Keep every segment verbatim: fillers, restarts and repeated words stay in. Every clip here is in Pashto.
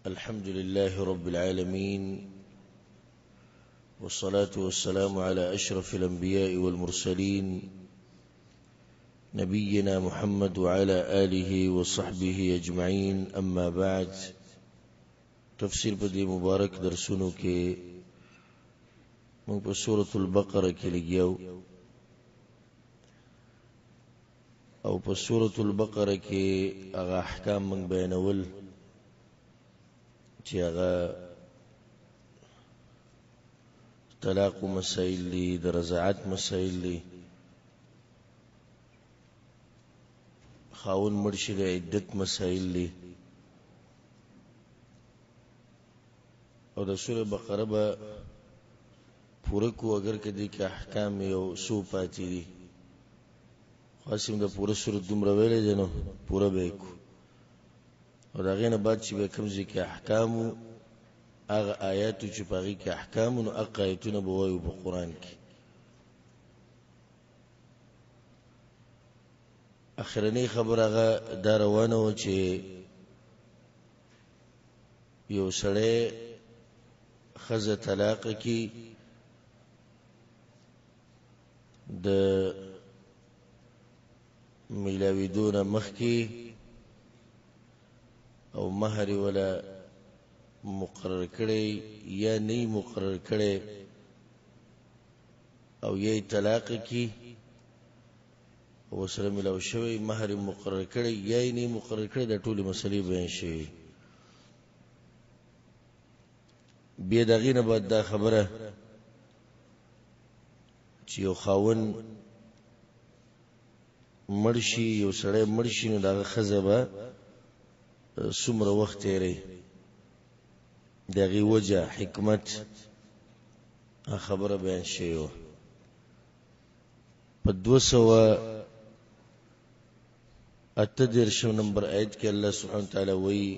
الحمد لله رب العالمين، والصلاة والسلام على أشرف الأنبياء والمرسلين نبينا محمد وعلى آله وصحبه أجمعين. أما بعد، تفسير بدي مبارك درسونو کے من بسورة البقرة کے لگیو او بسورة البقرة کے اغا احکام من بینول چی اغا طلاق مسائل لی، درزعات مسائل لی، خاون مرشد عدت مسائل لی، او دا سورة بقرة با پورکو اگر کدی که احکام یو سو پاتی دی خواستیم دا پورا سورة دوم رویلے جنو پورا بیکو او دا غین بعد چی بے کمزی که احکامو اغا آیاتو چی پاگی که احکامو نو اقا آیتو نبوائیو با قرآن کی. اخرنی خبر اغا دا روانو چی یو سڑے خز طلاق کی د میلاوی دون مخ کی او مہر ولا مقرر کرے یا نہیں مقرر کرے او یہ طلاق کی او سره ملاو شوی مہر مقرر کرے یا نہیں مقرر کرے دا ټول مسئلے بیان شوی. بیا دغینه بعد دا خبره چې یو خاون مرشي یو سړی مرشي نو دغه ښځه به څومره وخت تیری، دغه وجه حکمت خبره بیان شوی وه. په دوه سوه اته دېرشم نمبر آیت کې الله سبحانه وتعالی وایي: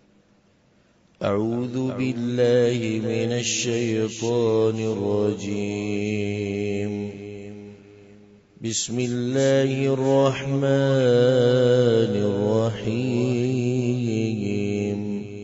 أعوذ بالله من الشيطان الرجيم، بسم الله الرحمن الرحيم،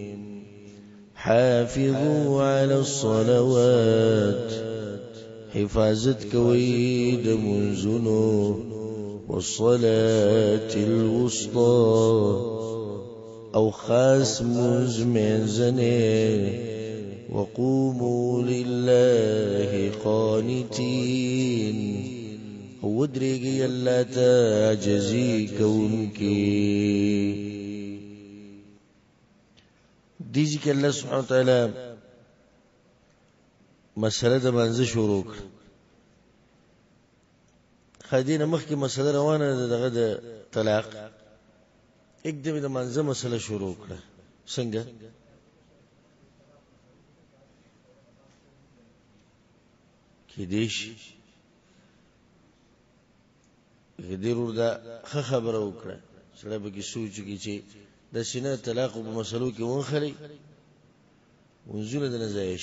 حافظوا على الصلوات، حفاظت کوي د منځونو، والصلاة الوسطى او خاص مزمزنه، وقوموا لله قانتين، ودريگی اللہ تعجزی کونکی. دیجی کہ اللہ سبحانہ وتعالی مسئلہ دا منزه شروع کر خدین مخ کی مسئلہ روانه دغه د طلاق ایک دم د منزه مسئلہ شروع کړه. څنګه کې دیش غدیرور دا خبره وکړه سره به کی سوچ کی چې د سینه طلاق په مسلو کې ونخلي ونزول د نزایش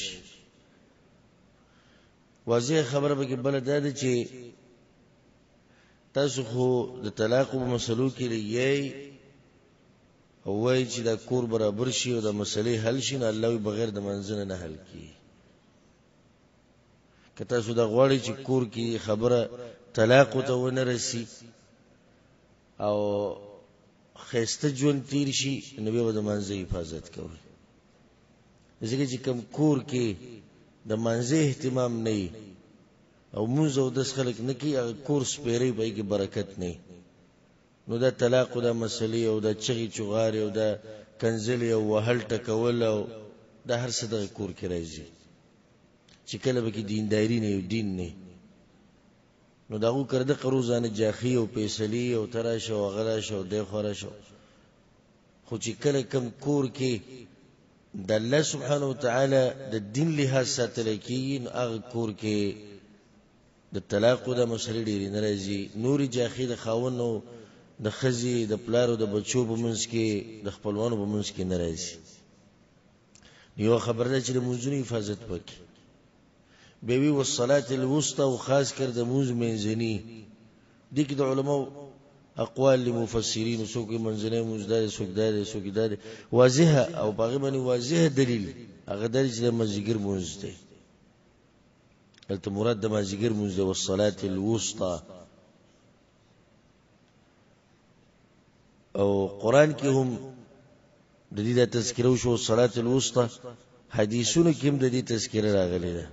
واضح خبره به کې بل ده چې تاسو خو د طلاق په مسلو کې لګي او وای چې دا کور برابر شي او د مسلې حل شي نه الله بغیر د منځنه نه حل کی. کته سو دا غواړي چې کور کې خبره طلاق ته ونه رسی او خسته جون تیر شي نبی و د منځه حفاظت کوي. ځکه چې کم کور کې د منځه اهتمام نه او موږ او د خلک نه کی کور سپیری به کې برکت نه، نو دا طلاق دا مسلې او دا چغي چغار او دا کنزلی او وهل ټکول او دا هر څه د کور کې راځي چې کله به کې دینداری نه یو دین نه، نو داغو کرده قروزان جاخی او پیسلی او تراش او غلاش او دی خورش خو چې کله کم کور کې د الله سبحانه وتعالی د دین لحاظ ساتل کیږي نو هغه کور کې د طلاق د مسلې ډېرې ناراضي نوري جاخی د خاونو د خزي د پلارو د بچو په منځ کې د خپلوانو په منځ کې ناراضي. یو خبر ده چې د منځونو حفاظت وکړي. بیوی والصلاة الوسطى او خاص کر د موز منځنی دي کې د علماء اقوال لمفسرین څوک منځنی مزدار څوک دار څوک دار واضحه او باغی باندې واضحه دلیل هغه درې چې مازیګر مونږ دی البته مراد د مازیګر مونږ دی والصلاه الوسطى او قران کې هم د دې د تذکره شو صلاه الوسطى حدیثونو کې هم د دې تذکره راغلي ده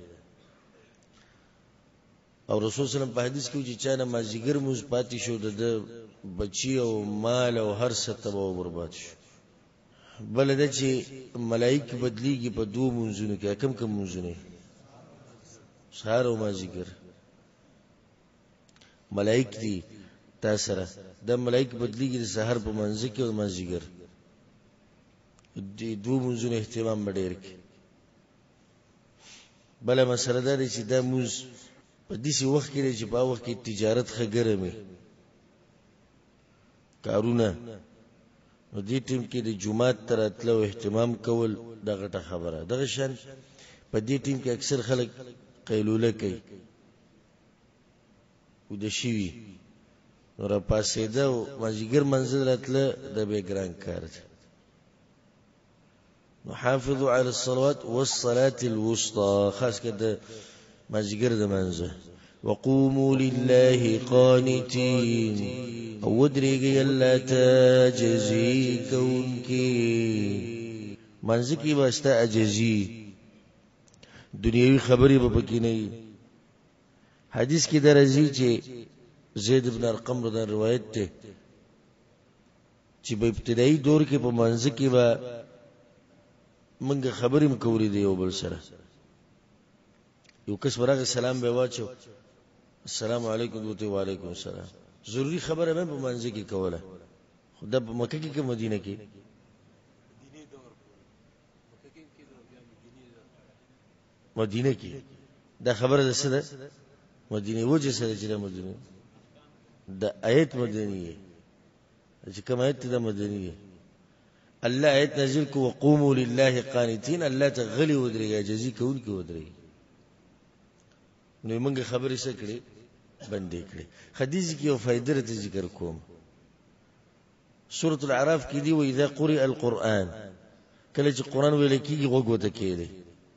او رسول صلی الله علیه وسلم په حدیث کې چې چا نمازیګر موږ پاتې شو د بچي او مال او هر څه تباہ او برباد شو بل د چې ملائکه بدلیږي په دوه منځونو کې کم کم منځونه سحر او مازیګر ملائکه دي تاسو سره د ملائکه بدلیږي د سحر په منځ کې او مازیګر دي دوه منځونه اهتمام ډېر کې بل مسله دا چې دا موږ په دې وخت کې چې په وخت کې تجارت خګرمه کارونه نو دې ټیم کې د جمعات تر اتلو اهتمام کول دغه ټه خبره دغه شان په دې ټیم کې اکثر خلک قیلوله کوي او د شي نو را پاسې دا مازیګر منزل راتله د بیګران کار دی نو حافظوا على الصلوات والصلاه الوسطى خاص کده مازیګر د منځه وقوموا لله قانتين او ودرېږي الله تعجزي كونكي منځ کې واسطه عجزي دنیوي خبرې به پکې نه حدیث کې درځي چې زید بن ارقم رضی روایت ده چې په ابتدایي دور کې په منځ کې به منګه خبرې مکورې دی یو بل سره یو کس ورغه سلام به واچو السلام علیکم دوته وعلیکم السلام ضروری خبره مې په منځ کې کوله خدا په مکه کې کې مدینه کې مدینه کې دا خبره ده څه ده مدینه وجه سره چې مدینه د آیت مدینه چې کوم آیت ده مدینه الله آیت نازل کو وقوموا لله قانتين الله تغلي ودري جزي كون کې ودري نو موږ خبرې څه کړې بندې کړې حدیث کې یو فائدې ته ذکر کوم سورۃ الاعراف کې دی و اذا قرئ القرآن کله چې قرآن ویل کېږي وګوته کېږي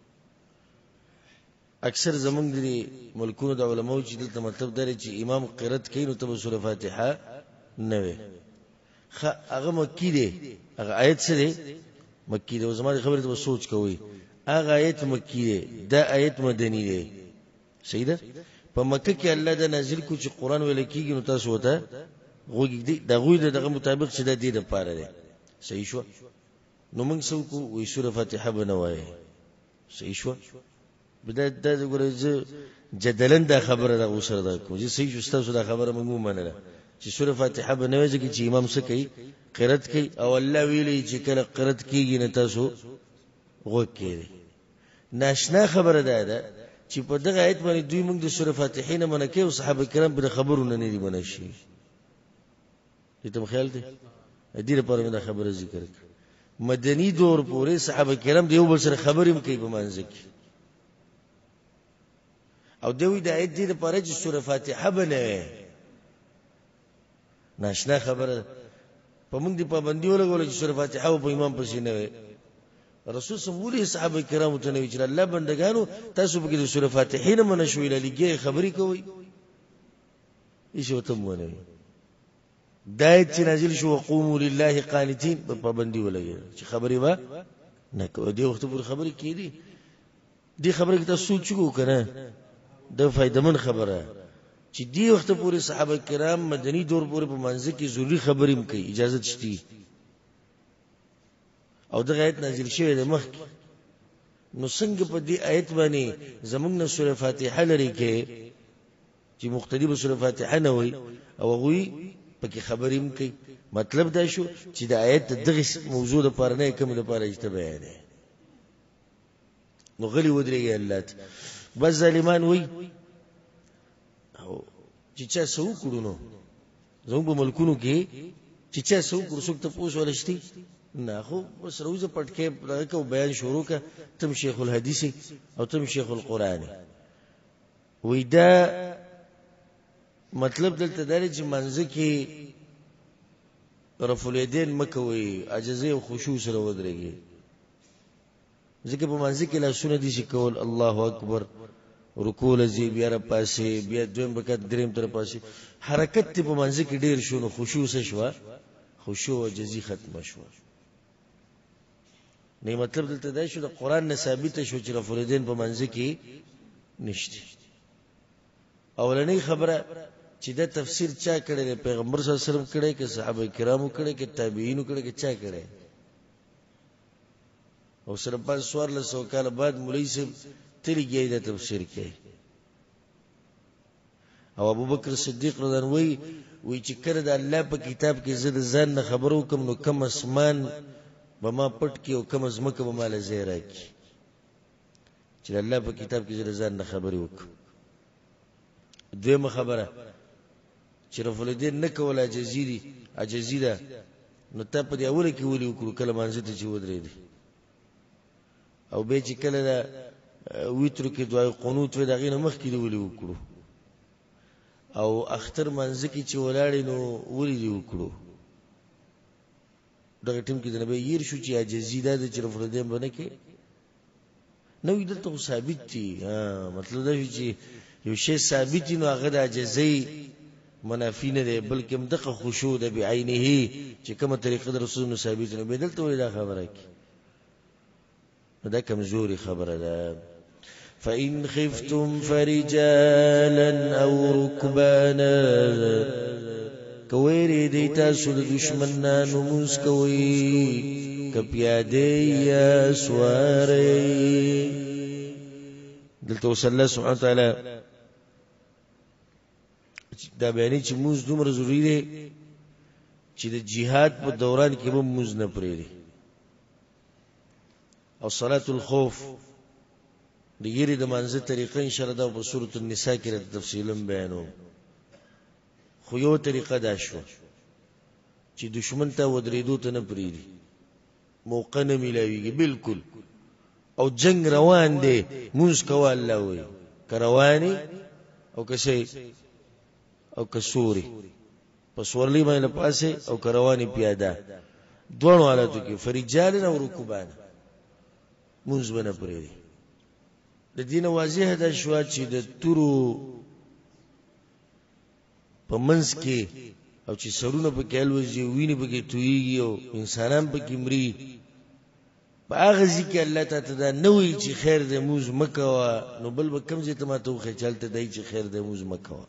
اکثر زمونږ د ملکونو د علماو چې دلته مطلب دی چې امام قرات کوي نو ته سورۃ فاتحه نه وي هغه مکی دی هغه آیت څه دی مکی دی زموږ خبرې ته سوچ کوی هغه آیت مکی دی دا آیت مدنی دی صحیح ده په مکه کې الله دا نازل کو چې قرآن ویل کېږي نو تاسو وته غوږی دی د غوی دغه مطابق چې د دې لپاره دی صحیح شو نو موږ څو کو وې سورۃ فاتحه بنوي صحیح شو بدايه د ګورځ جدلن دا خبره د اوسره ده کو چې صحیح شو تاسو دا خبره موږ ومنله چې سورۃ فاتحه بنوي چې امام څه کوي قرات کوي او الله ویلي چې کله قرات کېږي نه تاسو غوږ کېږي ناشنا خبره ده ده چې په دغه آیت باندې دوی موږ د سورۃ فاتحه نه منکه او صحابه کرام په خبرونه نه دی منشي دې ته خیال دی دې لپاره مې دا خبره ذکر کړ مدني دور پورې صحابه کرام دیو بل سره خبرې هم کوي په منځ کې او دوی د آیت دې لپاره چې سورۃ فاتحه بنوي ناشنا خبره په موږ دې پابندي ولګول چې سورۃ فاتحه په امام پسې نه وي رسول صلی صحابه کرامو ته نوی چې الله بندگانو تاسو په کې د سورۃ فاتحه نه منشوي لګي خبرې کوي هیڅ وته مونږ نه دایت چې نازل شو وقوموا لله قانتين په پابندي ولګي چې خبرې وا نه کوي دی وخت پر خبرې کیدی دی خبرې ته سوچ کو کنه د فائدمن خبره چې دی وخت پورې صحابه کرام مدني دور پورې په منځ کې ضروری خبرې هم کوي اجازه شته او دغه آیت نازل شوی د مخ نو څنګه په دې آیت باندې زمونږ نه سورۃ فاتحه لري کې چې مقتدی به سورۃ فاتحه نه وي او غوي پکې خبرې هم کوي مطلب دا شو چې د آیت دغه موضوع د پاره نه کوم د پاره اجته بیان دی نو غلي ودرېږي الله بس ظالمان وي او چې چا سو کړو نو زموږ په ملکونو کې چې چا سو کړو څوک ته پوښ ولشتي نه خو بس روزه پټکې راکو بیان شروع ک تم شیخ الحدیث او تم شیخ القرآن وې دا مطلب دلته درې چې منځ کې رفع الیدین مکوي، عجزه او خشوع سره ودرېږي. ځکه په منځ کې لاسونه دي چې کول الله اکبر، رکوع لذي بیا را پاسې، بیا دویم رکعت دریم تر پاسې حرکت ته په منځ کې ډیر شو، خشوع څه شو؟ خشوع او عجزي ختم شو. نه مطلب دلته دا شو د قران نه ثابت شو چې رفع الیدین په منځ کې نشته. اولنۍ خبره چې دا تفسیر چا کړی دی؟ پیغمبر صلی الله علیه وسلم کړی که صحابه کرامو کړی که تابعینو کړی که چا کړی؟ او سره پاس سوار له سو کال بعد مولوی صاحب تلګي دا تفسیر کوي. او ابوبکر صدیق رضی الله عنه وی چې کړه د الله په کتاب کې زه د ځان نه خبرو کوم نو کم اسمان به ما پټ کی او کم ازمکه به مال زیرا کی، چې الله په کتاب کې زه د ځان نه خبرې وکم. دویمه خبره چې رفع الیدین نه کول عجزي دي، عجزي ده، نو ته په دې اوله کې ولي وکړو کله مانځه ته چې ودرېدې، او به چې کله دا ویترو کې دعای قنوت و دغه نه مخکې دی ولي وکړو، او اختر مانځه کې چې ولاړې نو ولي دی وکړو. دغه ټیم کې د نبی ير شو چې عجزي ده چې رفع الیدین باندې کې نو دلته ثابت دي. ها مطلب دا چې یو شی ثابت نو هغه د عجزي منافی نه دی، بلکې مدقه خشوع ده بعینه چې کومه طریقه د رسول الله ثابت نه بدل ته دا خبره کی، دا کمزوري خبره ده. فإن خفتم فرجالا أو ركبانا کوي دی تاسو د دشمنانو موږ کوي کپیاده یا سواری. دلته وصلی الله سبحانه وتعالی دا بیانې چې موږ دومره ضروری دی چې د جهاد په دوران کې به موږ نه پرېږدي. او صلاة الخوف د یری د منځه طریقه ان شاء الله دا په سورۃ النساء کې تفصیلا بیانو. خو یو طریقه دا شو چې دشمن ته ودرېدو ته نه پرېږدي، موقع نه ملاويږي بالکل، او جنگ روان دی موږ کوه الله وي که رواني او که شي او کسوري پس ورلی باندې پاسه او کروانی پیاده دوه حالاتو کې فرجال او رکوبان مونږ بنه پرې. د دین واضح ده شو چې د تورو په منځ کې او چې سرونه په کېل وځي ویني په کې تویږي او انسانان په کې مري، په هغه ځکه الله تعالی دا نوې چې خیر دې موږ مکوا، نو بل به کم ځای ته ماته خو چلته دی چې خیر دې موږ مکوا.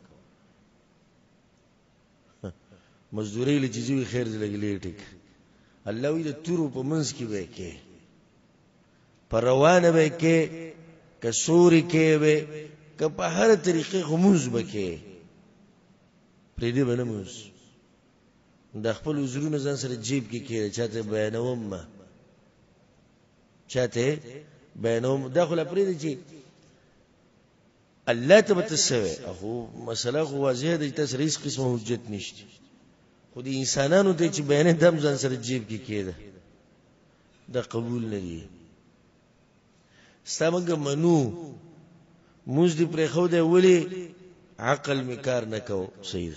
مزدوري لجزوي خیر دې لګلې ټیک الله وی د تورو په منځ کې به کې پر روانه به کې کسوري کې به که په هر طریقې خموز بکې پرې دې باندې موږ د خپل وزرونه ځان سره جیب کې کې چاته بیانوم ما چاته بیانوم داخله پرې دې چې الله ته بتسوي. اخو مسله خو واضح ده چې تاسو هیڅ قسمه حجت نشته، خو دې انسانانو ته چې بیان دم ځان سره جیب کې کېده دا قبول نه دي. ستامګه منو موږ دې پرې خو دې ولي عقل میکار نه کو صحیح،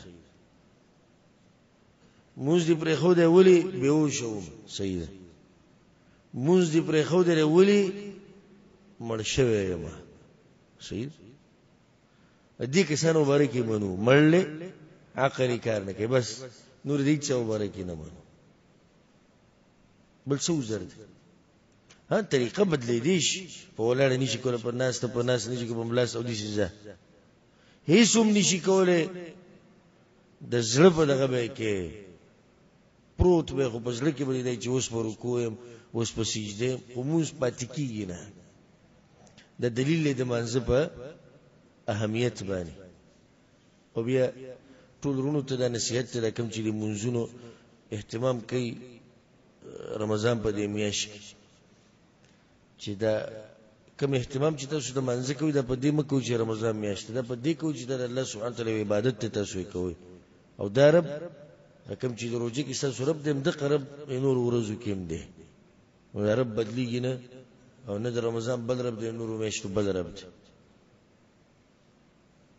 موږ دې پرې خو دې ولي بیهوش وو صحیح، موږ دې پرې خو دې ولي مړ شوی یم صحیح. دې کسانو باندې کې منو مړلې عقل کار نه کوي، بس نور دې څه وبره کې نه منو بل څه وزرد. ها طریقه بدلې دي شي په ولاړ نشي کوله، پر ناس ته پر ناس نشي کوله، ملاس او دې شي هیڅ هم نشي کوله. د زړه په دغه به کې پروت به خو په زړه کې بری دی چې اوس پر رکوع اوس په سجده قموس پاتې کیږي نه. د دلیل د منځ په اهمیت باندې او بیا ټول رونو ته د نصیحت ته کوم چې د منځونو اهتمام کوي رمضان په دې میاشت چې دا کوم اهتمام چې تاسو د منځ کوي دا په دې مکو چې رمضان میاشت دا په دې کوي چې د الله سبحانه تعالی عبادت ته تاسو کوي، او دا رب کوم چې د روزي کې تاسو رب دې د قرب نور ورځو کې هم دي، او رب بدلیږي نه، او نه د رمضان بل رب دې نور میاشتو بل رب دې.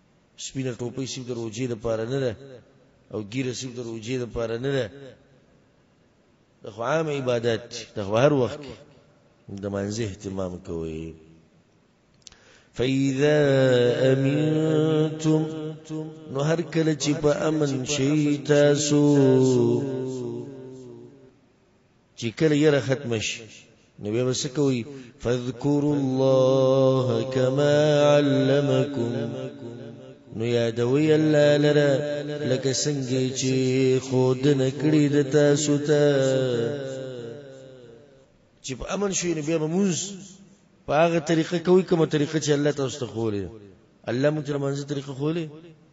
سپینه ټوپۍ سیب د روزي د پاره نه ده او ګیره سیب د روزي د پاره نه ده، د عام عبادت د هر وخت د منځه اهتمام کوي. فإذا أمنتم نو هر کله چې په امن شي تاسو چې کله یې ختم شي نو بیا وس کوي فذكروا الله كما علمكم نو یادوي الله لره لکه څنګه چې خود نکړي د تاسو ته چې په امن شي نو بیا موږ په هغه طریقه کوي کومه طریقه چې الله تاسو ته خولې الله موږ ته منځه طریقه خولې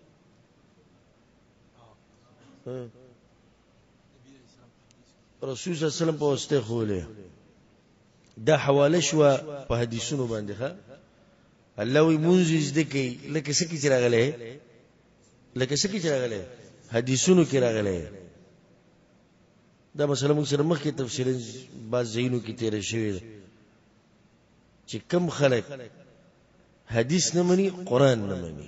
رسول صلی الله علیه وسلم په واسطه خولې دا حواله شو په حدیثونو باندې ښه الله وی مونږ دې کوي لکه څه کې راغله لکه څه کې راغله حدیثونو کې راغله دا مثلا موږ سره مخکې تفصیلا بعض زینو کې تیر شوی چې کم خلک حدیث نه مني قران نه مني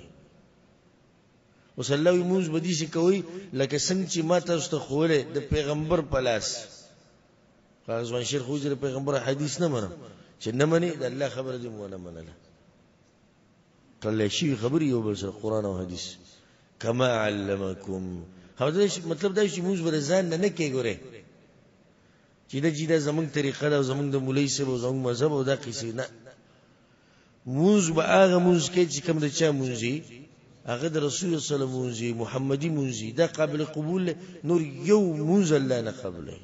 وسلوي موږ بدی شي کوي لکه څنګه چې ما تاسو ته خوله د پیغمبر په لاس غزوان شیخ حضور پیغمبر حدیث نه منم چې نه مني د الله خبره دې مو نه منله کله شي خبري یو بل سره قران او حدیث کما علمکم هدا مطلب دا چې موږ ورزان نه کې ګوره چې دا چې دا زمونږ طریقه دا زمونږ د مولوی سره او زمونږ مذهب او دا قصې نه موږ به هغه موږ کې چې کوم د چا موږ هغه د رسول صلی الله علیه وسلم محمدي موږ دا قابل قبول نور یو موږ الله نه قبلې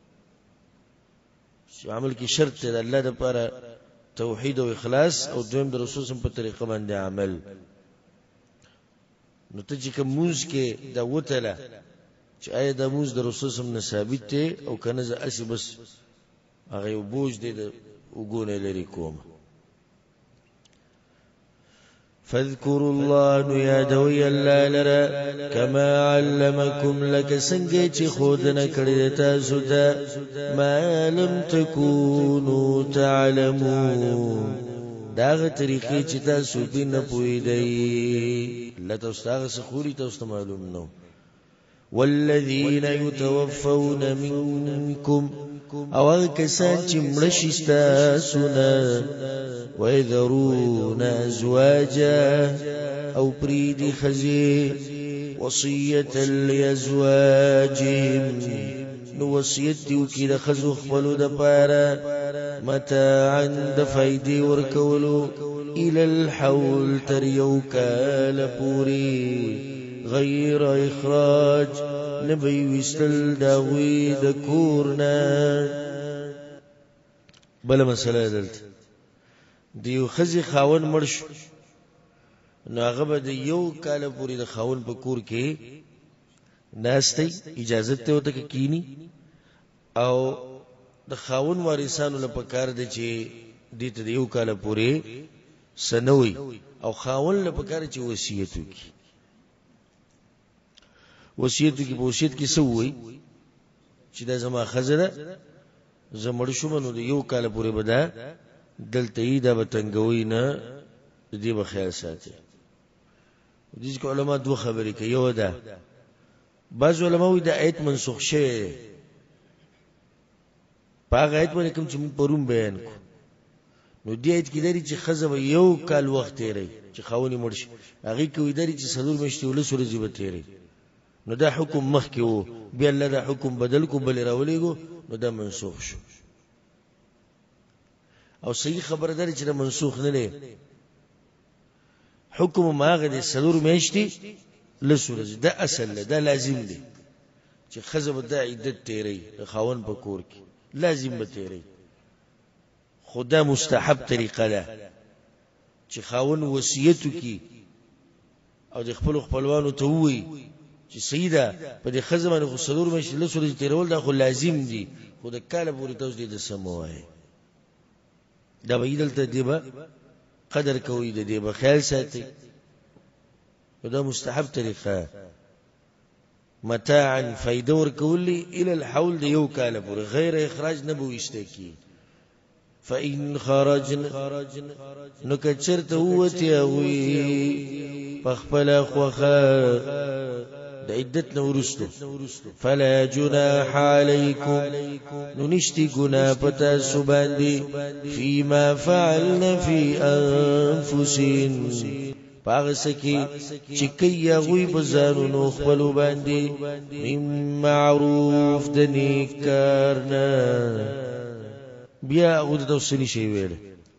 چې عمل کې شرط دی الله لپاره توحید او اخلاص او دویم د رسول صلی الله علیه وسلم په طریقه باندې عمل نو ته چې کوم موږ کې دا وتله چې آیا د موږ د رسول صلی الله علیه وسلم ثابت دی او کنه ز اسی بس هغه یو بوج دی د وګونه لري کوم فاذكروا الله يدوي الله لرا كما علمكم لك څنګه چې خود نه کړی تاسو ته ما لم تكونوا تعلمون داغه طریقې چې تاسو دې نه پوهیدئ لته تاسو سخوري تاسو معلوم نو والذين يتوفون منكم او کسان چې مړ شي تاسو نه ويذرون ازواجا او بريد خزي وصيه لازواجهم نو وصیت دیو کی د خزو خپلو د پاره متاعا د فائدې ورکولو الى الحول تر یو کال پوری غیر اخراج نبی وستل داوی د کورنا بل مسله دلته دیو خزي خاون مرش نو هغه به د یو کال پوری د خاون په کور کې ناشته اجازه ته وته کې کینی او د خاون وارثانو لپاره کار دی چې دې ته یو کال پوری سنوي او خاون لپاره کار چې وصیت وکړي وصیت کې په وصیت کې څه وایي چې دا زما خزره زمړ شوم نو د یو کال پوری بدا دلته یې دا بتنګوي نه دې به خیال ساتي دې کو علما دوه خبرې کوي یو ده بعض علما وایي دا آیت منسوخ شوی په آیت باندې کوم چې پروم بیان کو نو دې آیت کې لري چې خزه یو کال وخت لري چې خاوني مرشي هغه کوي لري چې صدور مشتي ول سورې زیبت لري نو دا حکم مخ کې وو بیا الله دا حکم بدل کو بل راولېګو نو دا منسوخ شو او صحیح خبر ده چې منسوخ نه لري حکم ماغه دي صدور مشتي لسورې دا اصل ده لازم دي چې خزه د عدت تیری خاون په کور کې لازم به تیری خدا مستحب طریقه ده چې خاون وصیت کی او د خپل خپلوانو ته وي چې سیده په دې خزه باندې خو صدور مشي له سورې تیرول دا خو لازم دي خو د کاله پوری تاسو دې سموای دا به دلته دی به قدر کوي د دې به خیال ساتي دا مستحب طریقه متاعا فائدہ ورکولی الى الحول دی یو کاله پوری غیر اخراج نه بوښته کی فإن خرجنا نو کچرته وته وی پخپل خوخه د عدت نو ورستو فلا جناح علیکم نو نشتی گناه پتا سو باندې فيما فعلن فی انفسین پاغه سکی چې کوي غوی بزانو نو خپل باندې مم معروف د نیکارنا بیا او د توسلی شی ویل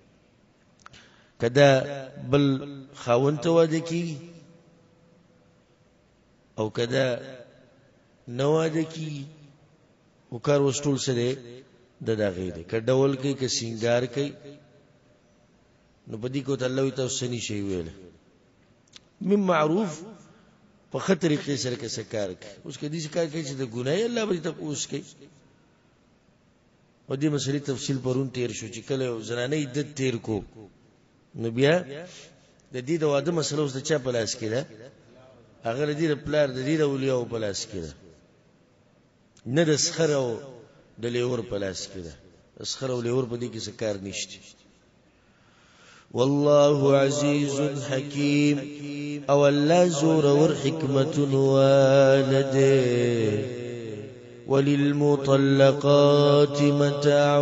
کدا بل خاون ته واده کی او کدا نو واده کی او کار وستول سره د دغه دی کډول کوي ک سنگار کوي نو بدی کو ته الله توسلی شی ویل من معروف په خطر کې سره کې سکار کوي اوس کې دې سکار کوي چې د ګناه الله به ته اوس کوي او دې مسلې تفصیل پرون تیر شو چې کله زنانه عدت تیر کو نو بیا د دې د واده مسله اوس د چا په لاس کې ده هغه دې د پلار د دې د اولیاء په لاس کې ده نه د سخر او د لیور په لاس کې ده سخر او لیور په دې کې سکار نشته والله عزيز حكيم او الله زور ور حکمت والده وللمطلقات متاع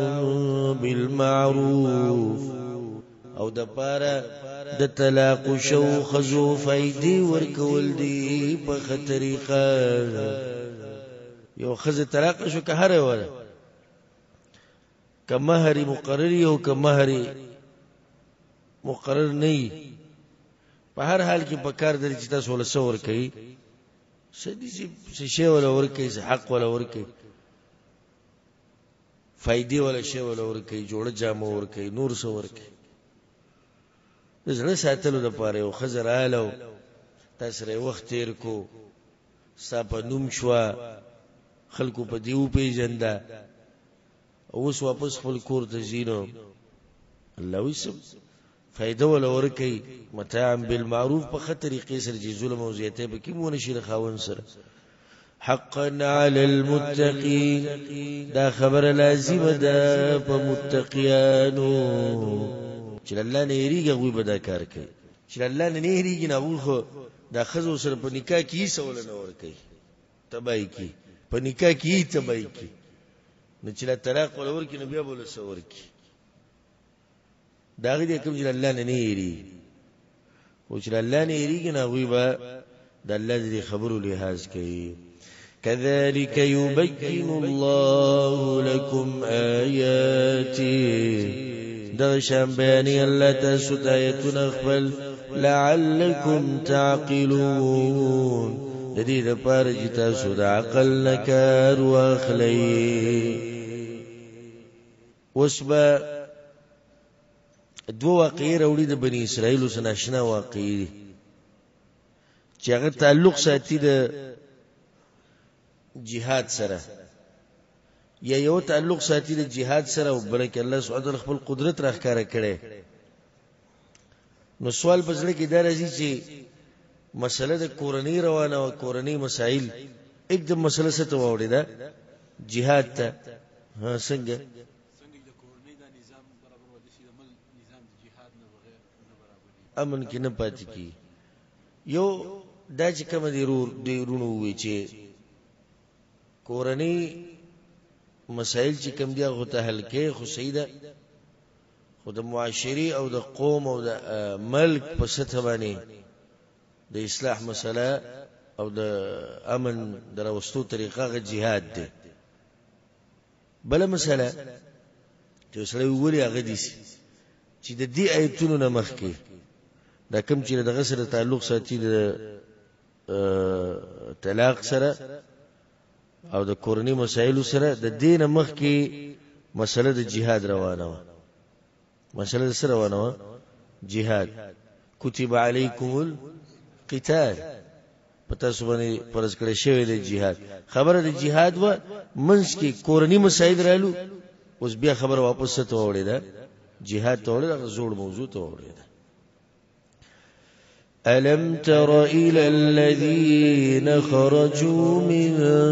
بالمعروف او د پاره د طلاق شو خزو فائدې ورکول دي په طریقه یو خزه طلاق شو که هر وره که مہر مقرر یو که مہر مقرر نه په هر حال کې په کار درې چې تاسو له سور کوي سدي چې شی ولا ور کوي حق ولا ور کوي فائدې ولا شی ولا ور کوي جوړه جامه ور کوي نور سو ور کوي زړه ساتلو لپاره یو خزر آلو تاسو ری وخت تیر کو صاحب نوم شوا خلکو په دیو پیجندا اوس واپس خپل کور ته زینو الله وسم فائدہ ولا ورکی متاع بالمعروف په خطر قیسر جی ظلم او زیاته به کی مون شي خوون سره حقا علی المتقین دا خبر لازم ده په متقیانو چې الله نه یریږي غوی به دا کار کوي چې الله نه یریږي نه وخو دا خزو سره په نکاح کې سوال نه ور کوي تبای کی په نکاح کې تبای کی نو چې طلاق ولا ور کوي نو بیا بوله سور کی داغه دې کوم چې الله نه نېری او چې الله نه یریږي نه غوی به د الله دې خبرو لحاظ کوي كذلك يبين الله لكم آياته درشان بياني الله تاسو آياتنا خپل لعلكم تعقلون دې د پاره چې تاسو د عقل نکار واخلئ وسبا دو واقعي راوړي د بني اسرائیل سره ناشنا واقعي چې هغه تعلق ساتي د جهاد سره یا یو تعلق ساتي د جهاد سره او بلکې الله سبحانه وتعالى خپل قدرت راخاره کړي نو سوال پزړه کې دا راځي چې مسله د کورنۍ روانه او کورنۍ مسائل एकदम مسله څه ته وړي دا جهاد ته ها څنګه امن کې نه پاتې کی یو دا چې کوم دی رور دی رونو وی چې کورنۍ مسائل چې کوم دی هغه ته حل کې خو سیده خود معاشري او د قوم او د ملک په سطح باندې د اصلاح مسله او د امن دروستو طریقه غ جهاد دی بل مسله چې سره ویلي هغه دي چې د دې آیتونو نه مخکې دا کوم چې دغه سره تعلق ساتي د طلاق سره او د کورنۍ مسایلو سره د دین مخ کې مسله د جهاد روانه و مسله سره روانه و جهاد کتب علیکم القتال پتہ سبحانه پرز کړه شوی د جهاد خبره د جهاد و منځ کې کورنۍ مسایل رالو اوس بیا خبره واپس ته وړي دا جهاد ته وړي دا زوړ موضوع ته وړي دا ألم تر إلى الذين خرجوا من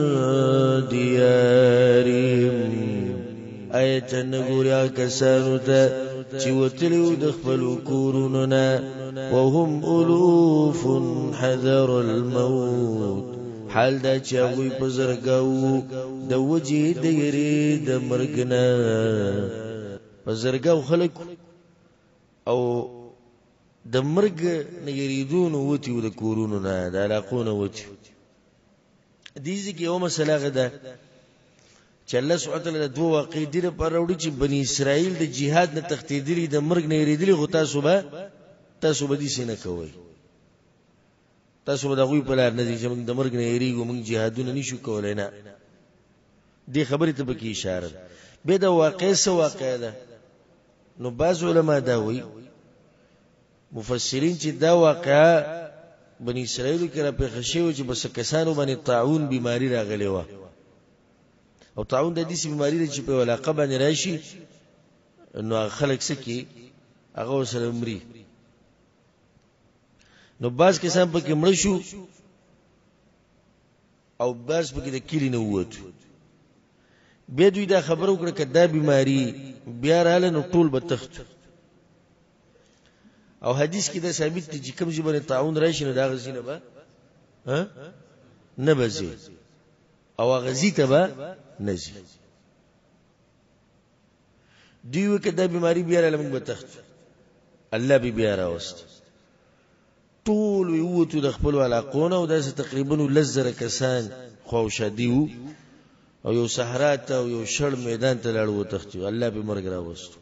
ديارهم آیت نګوریا کسانو ته چې وتلیو د خپل کورونو نه وهم ألوف حذر الموت حال دا چاوی پزرگاو دا وجی دیری دا مرگنا پزرگاو خلق او دا مرگ نگریدون وطیو دا کورونو نا دا علاقون وطیو دیزی که او مسئله غدا چې الله سبحانه وتعالى د دوه واقع دي په راوړي چې بني اسرائیل د جهاد نه تختیدلی د مرګ نه یریدلی غو تاسو به تاسو به دي سینه کوي تاسو به دغه په لار نه دي چې موږ د مرګ نه یریږو موږ جهادونه نشو کولای نه دې خبرې ته به کې اشاره به د واقع سو واقع ده نو بعض علما دا وایي مفسرین چې دا واقع بني اسرائیل کې را په خشیو چې بس کسانو باندې طاعون بیماری راغلی و او طاعون د دې سي بیماری چې په علاقه باندې راشي نو خلک سکی هغه سره مري نو باز کسان پکې مړ شو او باز پکې د کلی نه ووت به دوی دا خبر وکړه کدا بیماری بیا رااله نو ټول به تخت او حدیث کې دا ثابت دي چې کوم ځای باندې طاعون راشي نو دا غزینه به ها نه بځي او غزي ته به نزي دیو کې دا بیماری بیا رااله موږ به تخت الله به بیا راوست طول ویوتو د خپل علاقونه او داسې تقریبا لزر کسان خوشادیو او یو صحرا ته او یو شړ میدان ته لاړو تختیو الله به مرګ راوستو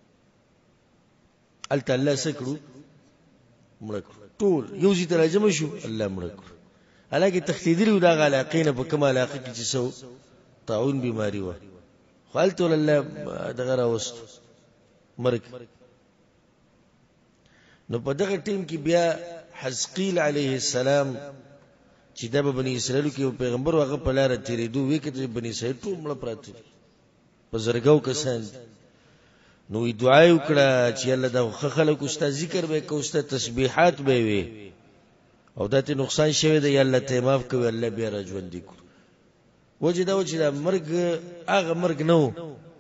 الته الله سکړو مړ ټول یو ځی ترجمه شو الله مړ کړ هغه تختیدلی دا علاقینه په کومه علاقه کې چې سو طاعون بیماری و خالت الله دغه راوستو مرګ نو په دغه ټیم کې بیا حزقیل علیه السلام چې د بنی اسرائیل کې پیغمبر هغه په لار تیریدو وی کې بنی اسرائیل ټول مړ پراته په زرګاو کسان نو دعا وکړه چې الله دا خلکو ست ذکر به کو ست تسبیحات به وي او دته نقصان شوی دی الله ته معاف کوي الله بیا را ژوند دي وجدا و چې دا مرګ هغه مرګ نو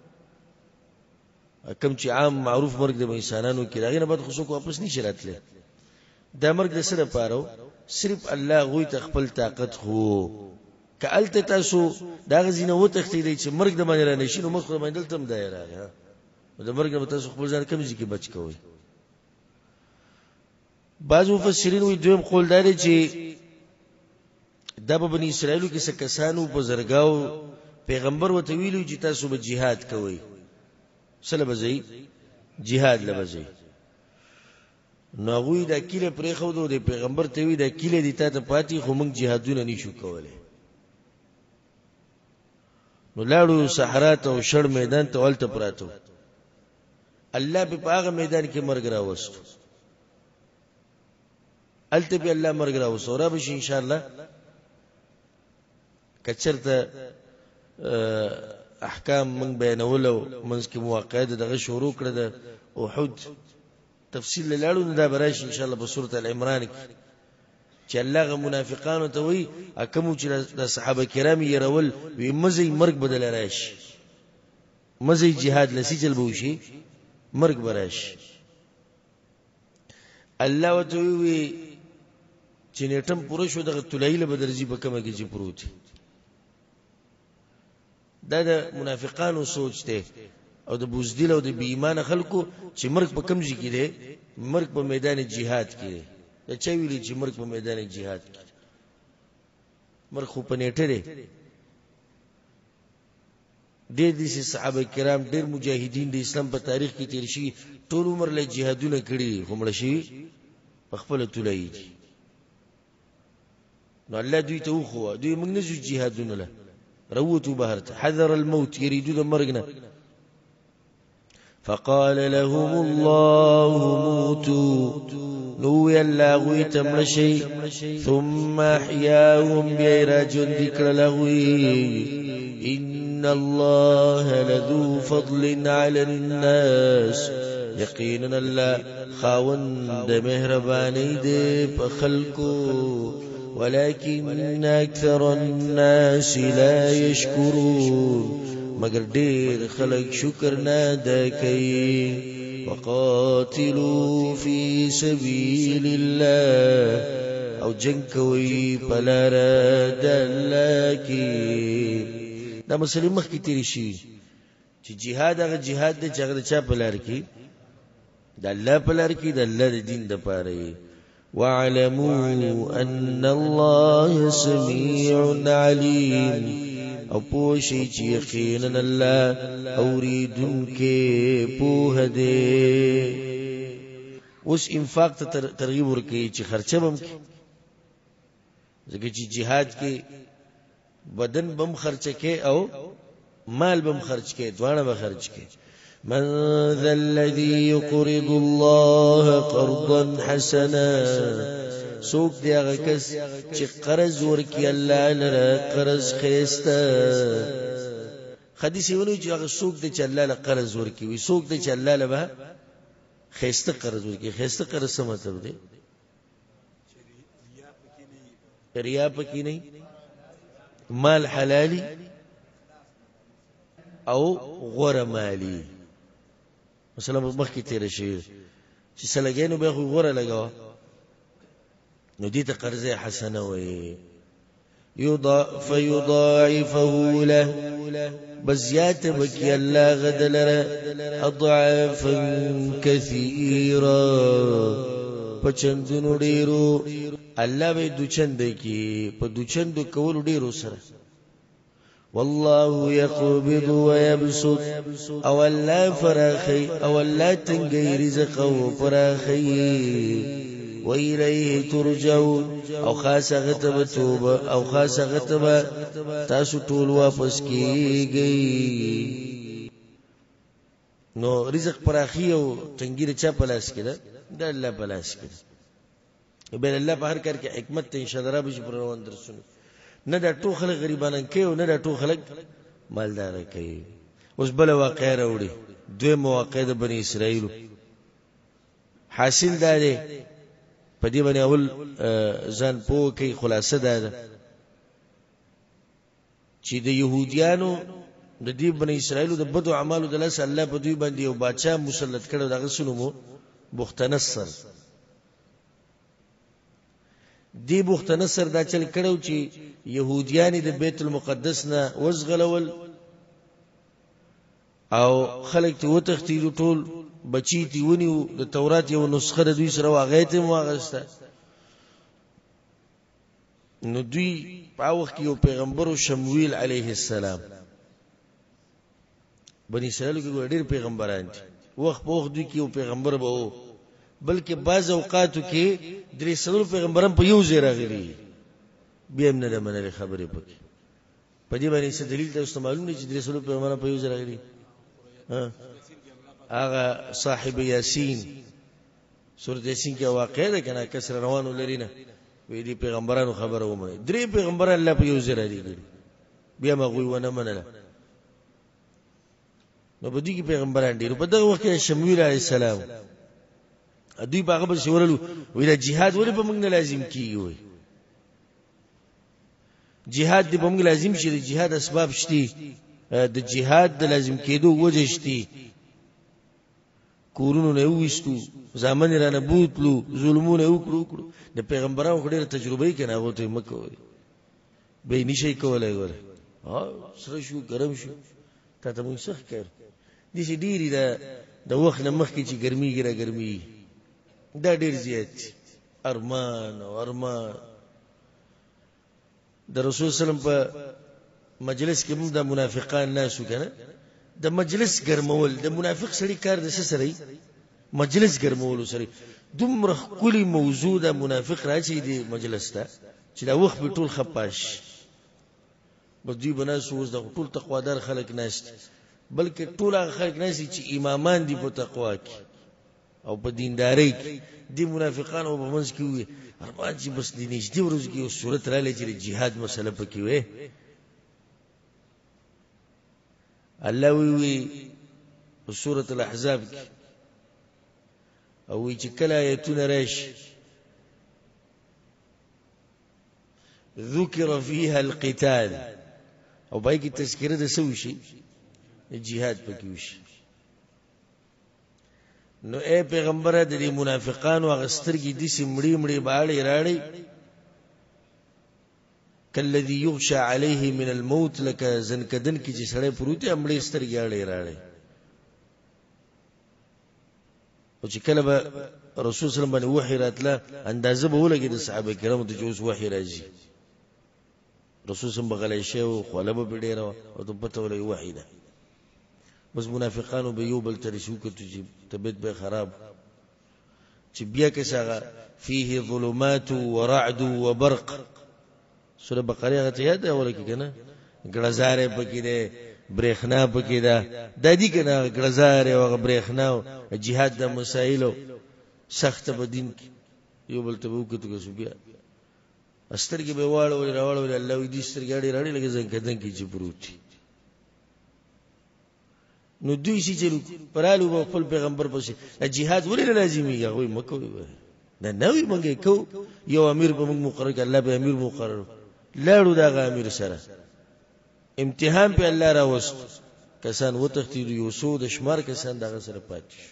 کم چې عام معروف مرګ د انسانانو کې دغه نه بعد خصوص کو واپس نشي راتله دا مرګ د سره پاره صرف الله غوي ته خپل طاقت خو کالت تاسو دا غزینه و تختیدي چې مرګ د باندې را نشي نو مخ باندې تم دایره ها د مرګ نه تاسو خپل ځان کم ځکه بچ کوی بعض مفسرین وی دویم قول داري چې د بنی اسرائیل کې څه کسانو په زرګاو پیغمبر وته ویلو چې تاسو به jihad کوئ سره بځي jihad لبځي نو غوی دا کله پرې خو د پیغمبر ته وی دا کله دي ته پاتې خو موږ jihadونه نشو کولای نو لاړو صحرا ته او شړ میدان ته ولته پراتو الله په هغه میدان کې مرګ راوستو الته به الله مرګ راوستو را به ان شاء الله کچرته احکام من بیانولو منځ کې مواقعه دغه شروع کړه د احد تفصیل لاړو دا برایش ان شاء الله په سورۃ العمران کې چې الله غ منافقانو ته وی اکمو چې د صحابه کرام یې رول وی مزي مرګ بدل راشي مزي jihad لسی جلبو شي مرګ براش الله وتوی چې نیټم پوره شو دغه تلایل بدرځي په کومه کې چې پروت دا د منافقانو سوچ ته او د بوزدل او د بی ایمان خلکو چې مرګ په کم ځای کې دی مرګ په میدان جهاد کې دی دا چا ویلي چې مرګ په میدان جهاد کې مرګ خو په نیټه دی ډېر دي صحابه کرام ډېر مجاهدین د اسلام په تاریخ کې تیر شي ټول عمر له جهادونه کړي خو مړ شي په خپل تلای دي نو الله دوی ته خو دوی موږ نه جو جهادونه له روتوا بهرت حذر الموت يريدون مرغنا فقال لهم الله موتوا نو يلا غويت ملشي ثم احياهم بيراج ذكر لغوي ان الله لذو فضل على الناس يقينا الله خاوند مهرباني دي بخلقو ولكن اكثر الناس لا يشكرون مگر ډیر خلک شکر نه ادا کوي وقاتلوا في سبيل الله او جنگ کوي پلار د الله کې. دا مسلې مخ کې تیری شي چې جهاد هغه جهاد د چغه چا پلار کې د الله پلار کې د الله د دین د پاره. واعلموا ان الله سميع عليم او پوشی چې یقینا الله اوریدونکې په دې. اوس انفاق ته ترغیب ورکړي چې خرچه بم ځکه چې jihad کې بدن بم خرچه کې او مال بم خرچ کې دواړه به خرچ کې. من ذا الذي يقرض الله قرضا حسنا سوق دی هغه کس چې قرض ورکړي الله لره قرض خيسته. حدیث ونو چې هغه سوق دی چې الله لره قرض ورکړي وي سوق دی چې الله لره خيسته قرض ورکړي. خيسته قرض څه مطلب دی؟ ریا پکې نه مال حلالي او غوره مالی. مثلا مخکې تیر شي چې سلګینو به غوره لګاوه نو دې ته قرضه حسنه وي يضاعف فيضاعفه له بزيات بكي الله غدلره اضعافا كثيرا پچندونو ډیرو الله به دوچند کی په دوچند کول ډیرو سره. والله يقبض ويبسط او الله فراخي او الله تنگي رزق او فراخي. وإليه ترجعون او خاص غتب توبه او خاص غتب تاسو ټول واپس کیږي. نو رزق فراخي او تنگي چا پلاس کړه د الله پلاس کړه. بل الله په هر کار کې حکمت ته انشاء الله به پر روان درسونه. نه دا ټول خلک غریبانان کوي او نه دا ټول خلک مالدار کوي. اوس بل واقع راوړي دوی مواقع د بنی اسرائیل. حاصل دا دی په دې باندې اول ځان پوه کوي. خلاصه ده چې د يهوديانو د دې بنی اسرائیل د بدو اعمالو د لاس الله په دوی باندې یو بادشاہ مسلط کړو دغه سنمو بختنصر. دی بختنصر دا چل کړو چې يهوديان د بیت المقدس نه وزغلول او خلک ته وتښتیدو. ټول بچی تی ونیو د تورات یو نسخه د دوی سره واغې ته واغسته. نو دوی په وخت کې یو پیغمبر شمویل علیه السلام بنی اسرائیل کې ډېر پیغمبران دي. وخت په وخت دوی کې یو پیغمبر به وو بلکې بعض اوقاتو کې درې څلور پیغمبران په یو ځای راغلي. بیا هم نه منلې خبرې پکې. په دې باندې څه دلیل تاسو معلوم نه چې درې څلور پیغمبران په یو ځای راغلي؟ ها هغه صاحب یاسین سورۃ یاسین کې واقع ده کنه کسر روانو لرینه وی دي پیغمبرانو خبره ومه درې پیغمبران الله په یو ځای راغلي بیا ما غوي ونه منله. نو په دې کې پیغمبران دي. په دغه وخت کې شمویل علیه السلام دوی باغه به شورلو وی دا jihad ولې په موږ نه لازم کیږي. وي jihad دې په موږ لازم شي. د jihad اسباب شتي د jihad د لازم کېدو وجه شتي. کورونو نه وېستو ځامن را نه بوتلو ظلمونه وکړو. د پیغمبرانو خډيره تجربه یې کنه هغه ته مکه به نشي کولای. ګوره ها سره شو ګرم شو ته ته موږ څه کړ دي چې ډیری دا د وخت نه مخکې چې ګرمي ګره ګرمي دا ډیر زیات ارمان او ارمان. د رسول سلام په مجلس کې موږ د منافقان ناسو کنه د مجلس ګرمول د منافق سړي کار د څه سره مجلس ګرمول سره دومره کلی موضوع د منافق راځي د مجلس ته چې دا وخت به ټول خپاش بس دوی بناسو اوس د ټول تقوادار خلک ناشته بلکې ټول هغه خلک ناشي چې امامان دي په تقوا کې او په دیندارۍ کې. دي منافقان او په منځ کې وي ارمان چې بس د نږدې ورځ کې یو صورت رالی چې د جهاد مسله پکې وي. الله وی وی په سورة الاحزاب کې او وی چې کله آیتونه راشي ذکر فيها القتال او بای کی تذکرہ د سوي شي جهاد پکې وشي. نو اے پیغمبر د دې منافقانو غسترګي دي سمړي مړي باړي راړي کلذي يغشى عليه من الموت لك زنکدن کی چې سړی پروتي امړي سترګي اړي راړي او چې کله به رسول صلی الله علیه وسلم وحی راتله اندازه به ولګي د صحابه کرامو ته جوز وحی راځي رسول صلی الله علیه وسلم بغلې شو خلبه بډیره او ته پته ولګي وحی ده بس منافقانو به یو بل تر شو کته چې طبيعت به خراب چې بیا کې څنګه فيه ظلمات ورعد وبرق سوره بقره ته یاد اورکه کنه ګړزارې پکې ده برېخنا پکې ده د دې کنه ګړزارې او برېخنا جهاد د مسائلو سخت بدین یو بل ته وکړو چې بیا استرګي به واړو راوړو الله دې سترګاړي راړي لګي ځکه دن کې چې پروتي نو دوی چې چلو پرالو په خپل پیغمبر پسې جهاد ولې لازمي هغه مکو نه نوې مونږه کو یو امیر په موږ مقرر کړ الله به امیر مقرر لاړو دا امیر سره امتحان په الله را وست کسان وتختیدو یو سو د شمار کسان دغه سره پاتې شو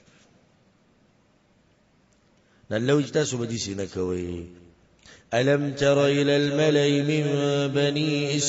نه لو چې تاسو به دي سینه کوي ألم تر إلى الملأ من بني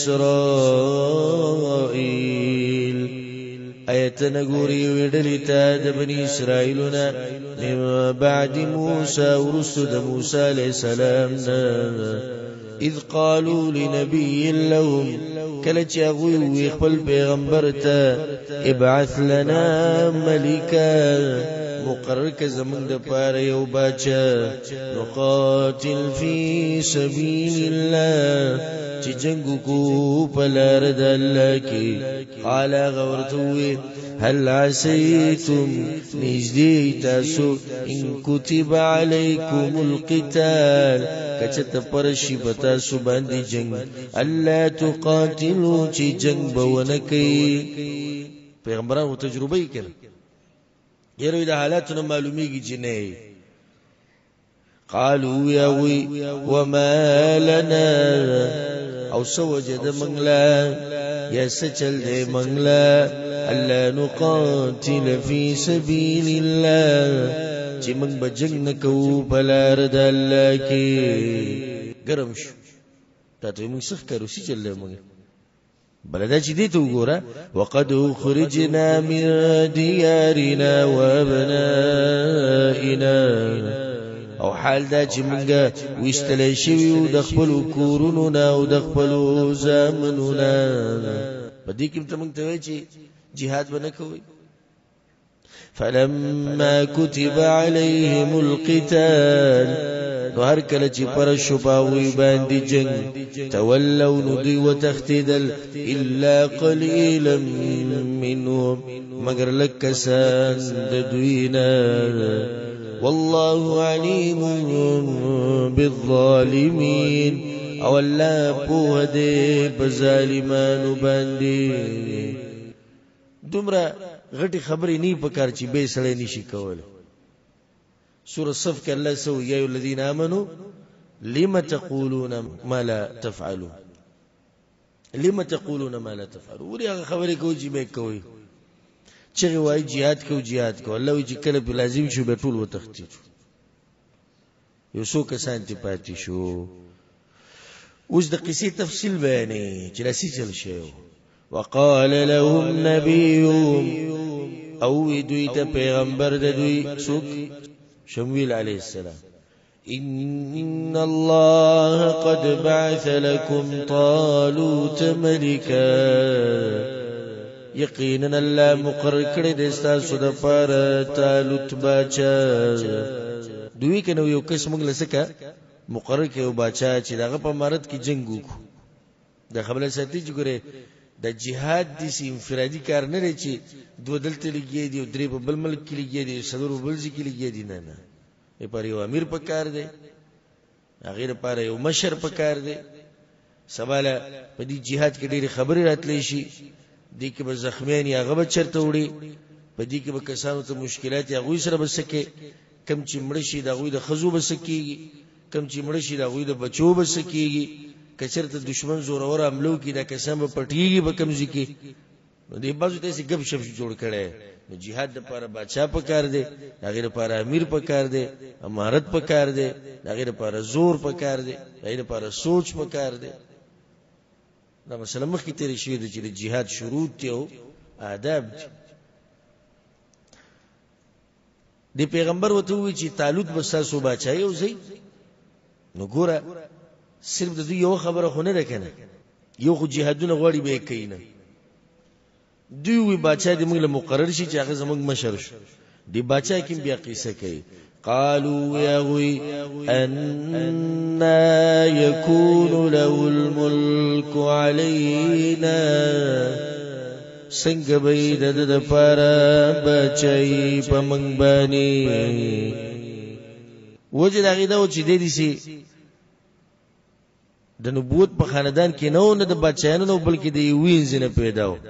إسرائيل آياتنا قوري ويدلتا دبني إسرائيلنا من بعد موسى ورسد موسى عليه السلام إذ قالوا لنبي لهم كلچ اغوی ویخبل پیغمبرتا ابعث لنا ملكا مقرر که زمون د پاره یو باچا نقاتل فی سبیل الله چې جنگ کو پلار د الله کې قال غورتوي هل عسيتم نجدي تاسو ان كتب عليكم القتال کچت پرشی بتا سو باندې جنگ الله تقاتلوا چې جنگ بونه کوي پیغمبرانو تجربه یې کړه یره د حالاتونو معلومیږي چې نه قالوا يا وي وما لنا او سوجد منغلا یا سچل دے منغلا الا نقاتل في سبيل الله چې موږ به جنگ نکو بلار د الله کې ګرم شو تاسو موږ څه کارو چې چل موږ بلدا چې دې ته وګوره وقد خرجنا من ديارنا وابنائنا او حال دا چې موږ وشتل شي او د خپل کورونو نه او د خپل زامنو نه په دې کې ته موږ ته وایي چې jihad بنه کوي فلما كتب عليهم القتال نو هر کله چې پر شو باوي باندې جنگ تولوا ندي وتختدل الا قليلا منهم مگر لکسان د دوینا والله عليم بالظالمين او الله په دې بظالمانو باندې دومره غټي خبرې نه پکار چې به سړی نشي کول سورۃ الصف کې الله سو یا الذين امنوا لما تقولون ما لا تفعلون لما تقولون ما لا تفعلون وري هغه خبرې کوي چې به کوي چې وای jihad کو jihad کو الله چې کله په لازم شو به ټول وتختی یو څو کسان ته پاتې شو اوس د قصې تفصیل بیانې چې راسي چل شي وقال لهم نبيهم او دوی ته پیغمبر د دوی څوک شمویل علیه السلام ان الله قد بعث لكم طالوت ملكا یقینا الله مقرر کړی د تاسو د پاره طالوت باچا دوی کنه یو قسم لسکه مقرر کړو باچا چې دغه په مراد کې جنگ وکړو د خبره ساتي چې ګوره د جهاد د سي انفرادي کار نه لري چې دوه دلته لګي دي او درې په بل ملک کې لګي دي سلور بل ځکه لګي دي نه نه په یو امیر په کار دی غیر پر یو مشر په کار دی سواله په دې جهاد کې ډېری خبرې راتلې شي دې کې به زخمیان یا غو چرته وړي په دې کې به کسانو ته مشکلات یا غوي سره بسکه کم چې مړ شي دا غوي د خزو بسکیږي کم چې مړ شي دا غوي د بچو بسکیږي کچرته دشمن زور اور حملو کې دا کسان په پټیږي به کم ځکه نو دې بازو ته سي غب شپ جوړ کړي نو jihad لپاره بادشاہ پکار دی هغه لپاره امیر پکار دی امارت پکار دی هغه لپاره زور پکار دی هغه لپاره سوچ پکار دی دا مثلا مخکې تیرې شوې د چې jihad شروط ته او آداب دی پیغمبر وته وی چې طالوت بساسو بچای او زی نو ګوره صرف د یو خبره خونه ده کنه یو خو جهادونه غوړي به کینه دوی وی بچا د موږ له مقرر شي چې هغه زموږ مشر شي دی بچا کیم بیا قصه کوي قالوا يا وي ان يكون له الملك علينا څنګه به د د پاره بچي په منګ باندې وجه دغه دا چې د دې سي د نبوت په خاندان کې نه نه د بچیانو نو بلکې د وینځ نه پیدا و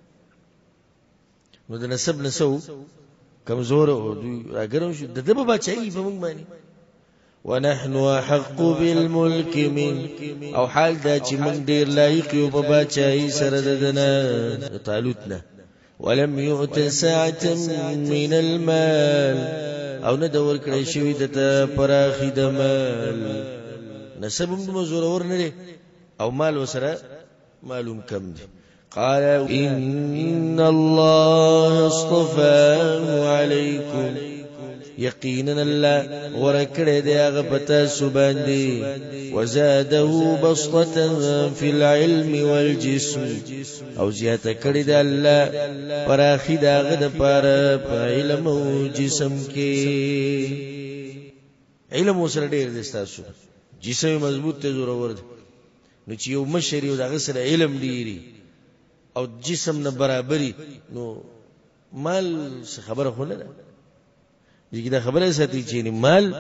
نو د نسب نسو کمزور او راګرم شو د دبه بچي په منګ باندې ونحن حق بالملك من او حال دا چې موږ ډیر لایق یو په بچای سره ددنه طالوتنا ولم يؤت ساعه من المال او نه دور کړی شوی د پراخي د مال نسب هم زور ور نه او مال وسره معلوم کم دي قال ان الله اصطفاه عليكم یقینا الله ورکړه دی هغه پتا سبحانه وزاده بسطه في العلم والجسم او زیاته کړی دی الله پراخي داغه د پاره په علم او جسم کې علم وسره ډیر دي تاسو جسم مضبوط ته زور ور نو چې یو مشر یو دغه سره علم ډیری او جسم نه برابرۍ نو مال څه خبره خونه ده دغه دا خبره ساتي چې مال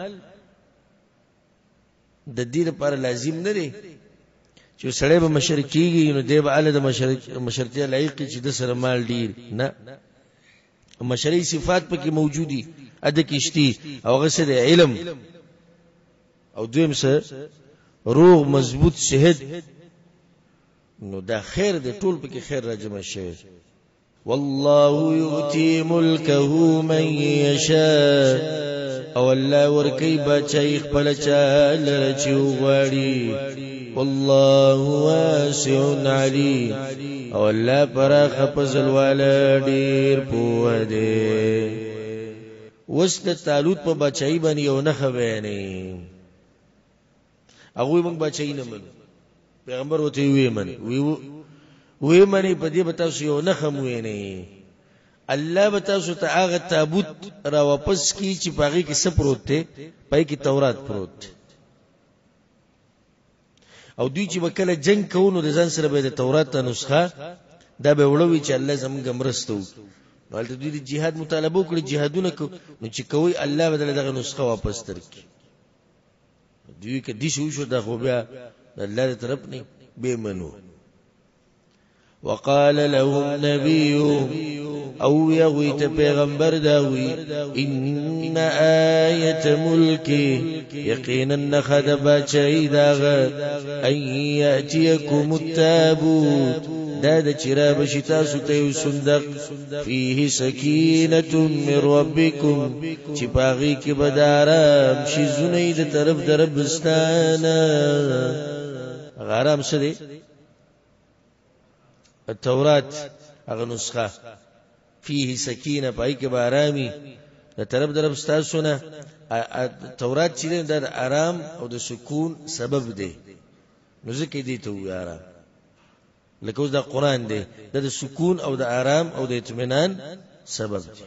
د دې لپاره لازم نه دی چې سړی به مشرکیږي نو دی به اله د مشرک مشرتیا لایق چې د سره مال ډیر نه مشرعي صفات پکې موجودي اده کېشتي او غسه د علم او دویم څه روغ مضبوط صحت نو دا خیر دی ټول پکې خیر راجمع شي والله يؤتي ملكه من يشاء او الله ورکی بچای خپل چا لرچو غواړي والله واسع عليم او الله پراخ پزل والا ډیر پوه دی وست طالوت په بچای باندې یو نه خوینه هغه موږ بچای نه من پیغمبر وته وی من وی وی منی په دې بتا سو یو نه خموي نه الله بتا سو ته هغه تابوت را واپس کی چې پاغي کې سپروت ته پای کې تورات پروت او دوی چې وکړه جنگ کوونو د ځان سره به د تورات نسخه دا به وړوي چې الله زموږ مرستو ولته دوی د jihad مطالبه وکړي jihadونه کو نو چې کوي الله بدل دغه نسخه واپس ترکي دوی کې دي شو شو د خو بیا الله دې طرف نه به منو وقال لهم نبيهم او يغويت پیغمبر داوي ان آية ملكه يقينا نخد بچي داغ ان يأتيكم التابوت داد چراب شتاسو تيو صندق فيه سكينة من ربكم چپاغي کی بدارام شي زوني د طرف دربستانا غارام سدي التورات هغه نسخه فيه سکینه پای کې بارامي د طرف درب ستاسونه تورات چې د آرام او د سکون سبب دی نو ځکه دي ته وی آرام لکه اوس د قران دی د سکون او د آرام او د اطمینان سبب دی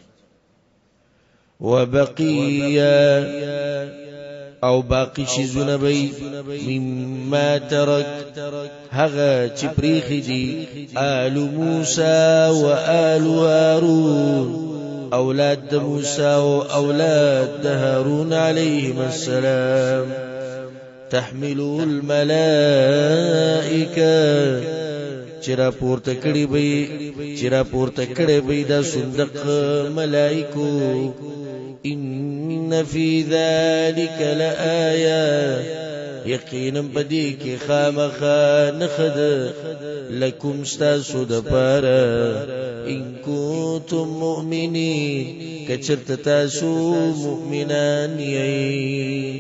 وبقيه او باقی شیزونه بی مما ترک هغه چې پریخي دي آل موسی و آل هارون اولاد د موسی او اولاد د هارون علیهم السلام تحملوا الملائکه چرا پورته کړي بی چرا پورته کړي بی دا صندوق ملائکو ان فی ذلک لآیه یقینا بدی کی خامخا نخد لکم ستاسو د پاره ان کنتم مؤمنین کچرت تاسو مؤمنان یی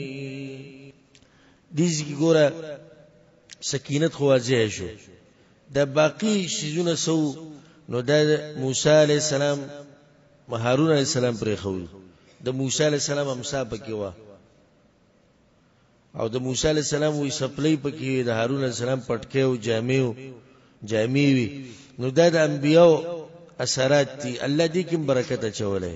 دیږي ګوره سکینت خو واضح شو د باقی شیزونه سو نو د موسی علی السلام هارون علی السلام پرې خو د موسی علی السلام امسا پکې و او د موسی علی السلام وې سپلې پکې د هارون علی السلام پټکې او جامې جامې وي نو د انبیو اثرات دي الله دې کوم برکت اچولې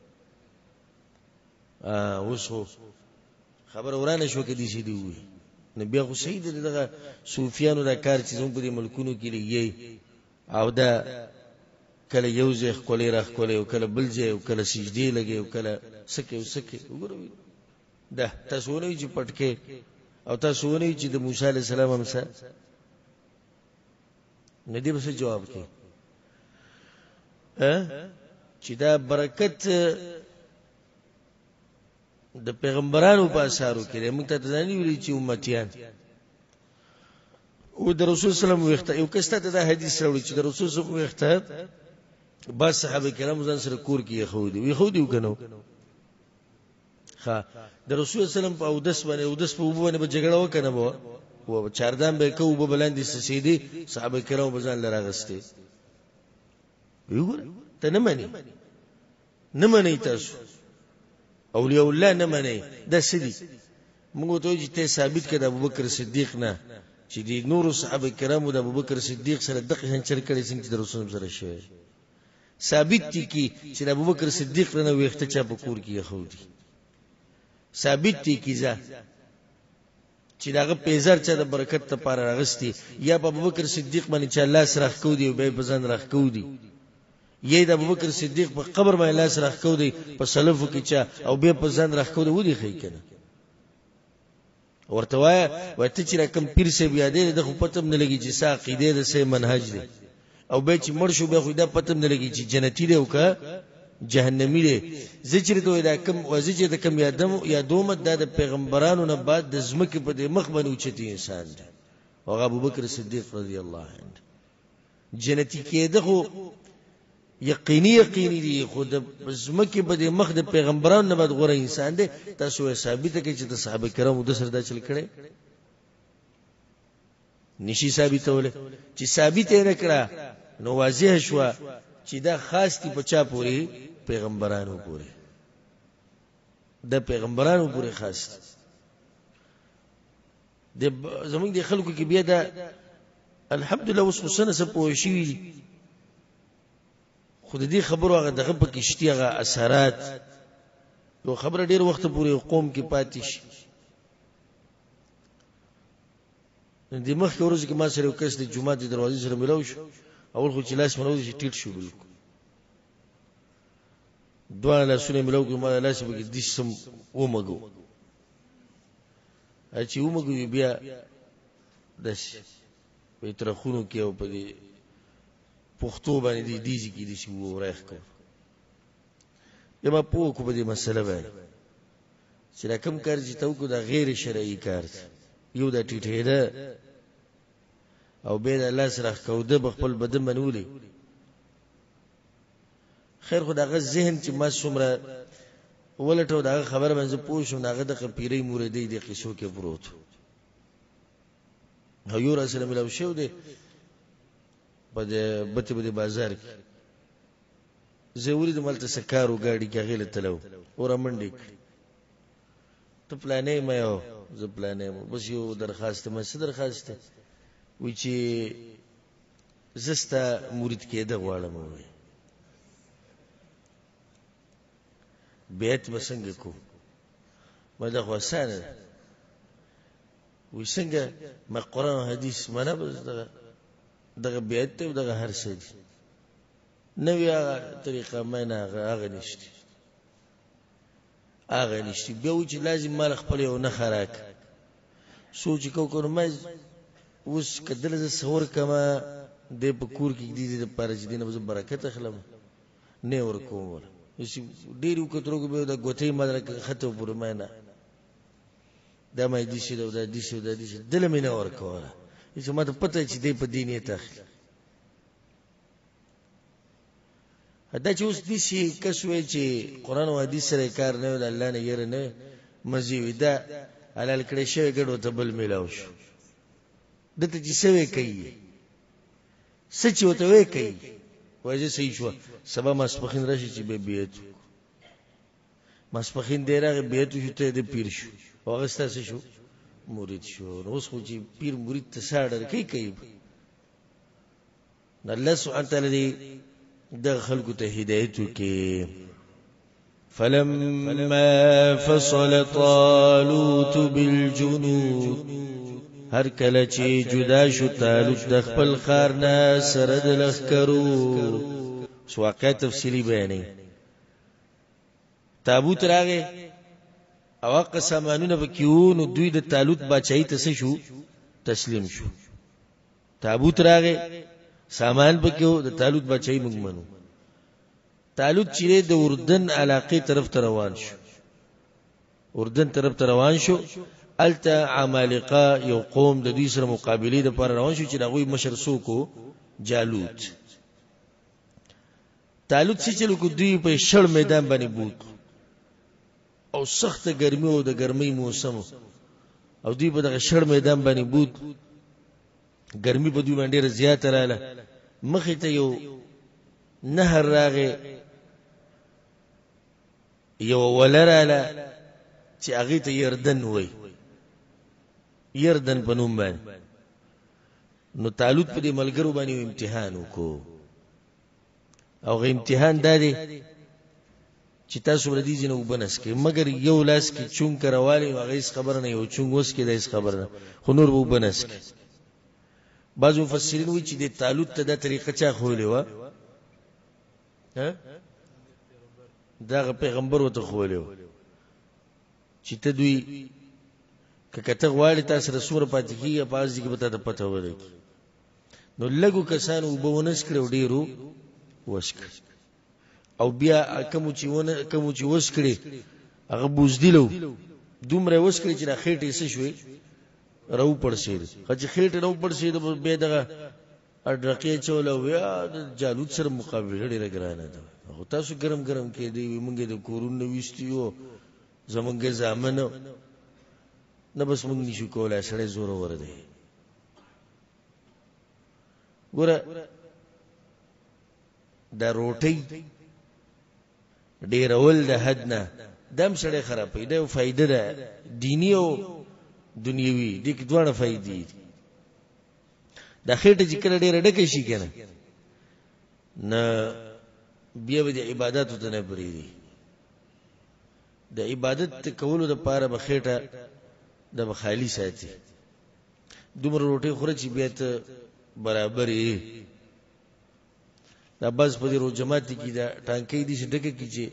ا وسو خبر ورانه شو کې دي شي دی وي نبی خو سید دغه صوفیانو دا کار چې زموږ په ملکونو کې لګي او دا کله یو ځخ کولې راخ کولې او کله بل ځای او کله سجدي لګي او کله سکه او سکه وګورئ دا تاسو ونه چې پټکه او تاسو ونه چې د موسی علی السلام هم سره ندی به جواب کې ا چې دا برکت د پیغمبرانو په اثارو کې موږ ته ځانې ویلي چې امتیان او د رسول سلام وخت یو کسته د حدیث راوړي چې د رسول سلام وخت بس صحابه کرام ځان سره کور کې خو دي وي خو دي وکنو ها د رسول سلام په اودس باندې اودس په وبونه به جګړه وکنه وو و چاردان به کو وب بلندې سسیدي صحابه کرام بزن لراغسته وګوره ته نه مانی نه مانی تاسو اولیاء الله نه مانی د سدي موږ ته چې ته ثابت کړه ابوبکر صدیق نه چې دي نور صحابه کرامو د ابوبکر صدیق سره دغه هنچر کړي څنګه د رسول سره شوی ثابت دي کی چې د ابوبکر صدیق نه وخته چا په کور کې خو دي ثابت دي کیزه چې داغه پیزر چا د برکت ته پاره راغستي یا په ابوبکر صدیق باندې چې الله سره خو دی او به بزن راخ کو دی یی د ابوبکر صدیق په قبر باندې الله سره خو دی په سلفو کې چا او به په ځان راخ کو دی ودی خې کنه ورته وای وته چې رقم پیر سه بیا دې د خو پتم نه لګی چې سا عقیده د سه منهج دی او به چې مر شو به خو دا پتم نه لګی چې جنتی دی او کا جهنمی دی زجر دوی دا کم وزجر د کم یادم یادوم د پیغمبرانو نه بعد د زمکه په مخ باندې اوچتي انسان دی او ابوبکر صدیق رضی الله عنه جنتی کې دغه یقیني یقیني دی خود زمکه په مخ د پیغمبرانو نه بعد غوړه انسان دی تاسو ثابت کړئ چې د صحابه کرامو د سره دا چل کړي نشي ثابتوله چې ثابت نه کړه نو واضح شو چې دا خاص دی په چا پوری پیغمبرانو پوری د پیغمبرانو پوری خاص د زمونږ د خلکو کې بیا دا الحمدلله اوس سنه سه پوه شي خود دې خبرو هغه دغه په کشتي هغه اثرات یو خبره ډیر وخت پورې قوم کې پاتې شي د مخ ورځ کې ما سره وکړ د جمعه د دروازې سره ملو شو اول خو چې لاس منو چې ټیټ شو بالکل دوه لاسونه ملو کې ما لاس به د سم ومغو اچي ومغو بیا داس په ترخونو کې او په پښتو باندې دي دیږي کې دي شو ورخ کو یما په کو به دې مسله وای چې کوم کار چې تو کو دا غیر شرعي کار یو دا ټیټه ده او به الله سره کوده بخپل بدن منولي خیر خدای ذهن چې ما څومره ولټو دا خبر باندې پوښوم داغه د پیری موریدې د قصو کې پروت هو یو رسول ملو شو دی په بته بده بازار کې زوري د ملته سکارو گاډي کې غیله تلو اور منډي ته پلانې مې یو زه پلانې مې بس یو درخواست مې څه درخواست وی چې زستا مرید کېده غواړم وې بیت وسنګ کو مده غوسانه وی څنګه ما قرآن او حدیث منه بس دغه دغه بیت ته دغه هر څه دي نوې طریقه مې نه هغه نشته هغه نشته به و چې لازم مال خپل یو نه خراک سوچ کو کوم مې اوس کدل ز سور کما د پکور کې دي د پاره چې دینه برکت اخلم نه ور کوم چې ډیرو کترو کو به د غوتې مدرک خطو پر مې نه دا مې دي شي دا دي شي دا دي شي دل مې نه ور کوله چې ما ته پته چې دی په دیني تخلی دا چې اوس دي شي کس وایي چې قرآن او حدیث سره کار نه وي الله نه یره نه مزي وي دا حلال کړی شوی ګډو ته بل میلاو شو دته چې سوي کوي سچ وته وی کوي وایي صحیح شو سبا مسپخین راشي چې به بیت مسپخین دی راغی بیت شو ته د پیر شو هغه ستاسو شو مرید شو اوس خو چې پیر مرید ته ساړه کوي کوي الله سبحانه تعالی د خلکو ته هدایت وکي فلما فصل طالوت بالجنود هر کله چې جدا شو طالوت د خپل خار نه سره د لخرو سو واقع تفصیلی بیانې تابوت راغی او قسمانونه وکيو نو دوی د طالوت بچای ته شو تسلیم شو تابوت راغی سامان پکيو د طالوت بچای موږ منو طالوت چې د اردن علاقه طرف ته روان شو اردن طرف ته روان شو التا عمالقه یو قوم د دې سره مقابله د پر روان شو چې دغه مشر سوکو جالوت طالوت چې چلو کو دوی په شړ میدان باندې بوت او سخت ګرمي او د ګرمۍ موسم او دوی په دغه شړ میدان باندې بوت ګرمي په دوی باندې زیات رااله مخې ته یو نهر راغی یو ولراله چې هغه ته یردن وای یردن په نوم باندې نو طالوت په دې ملګرو باندې امتحان وکړو او غي امتحان دادی چې تاسو ور دي جنو بنس کې مگر یو لاس کې چون کرواله او غیس خبر نه یو چون وس کې دایس خبر نه خو نور وو بنس کې بعض مفسرین وایي چې د طالوت ته د طریقه چا خولې و ها دا پیغمبر وته خولې و چې ته دوی کته غواړي تاسو رسول پاتې کیږي پاس دي کې پته پته ولګي نو لګو کسانو وبونس کړو ډیرو وشک او بیا کوم چې ونه کوم چې وسکړي هغه بوزدلو دومره وسکړي چې راخېټې څه شوي راو پړسي خځه خېټه راو پړسي د به دغه اډرقې چوله ویا د جالوت سره مقابله ډیره ګرانه ده او تاسو ګرم ګرم کې دی مونږ د کورونو وستیو زمونږ زامن نه بس مونږ نشو کولای سره زور ور دی ګوره دا روټي ډیر اول د حد نه دم سره خرابې ده فائدہ ده دینی او دنیوي د کې دوه فائدې د خېټه ذکر ډیر ډکه شي کنه نه بیا د عبادت ته نه پریږي د عبادت کولو د پاره بخېټه د بخالی ساتي دومره روټي خوره چې بیا ته برابرې دا بس په دې رو جماعت کې دا ټانکې دي چې ډکه کیږي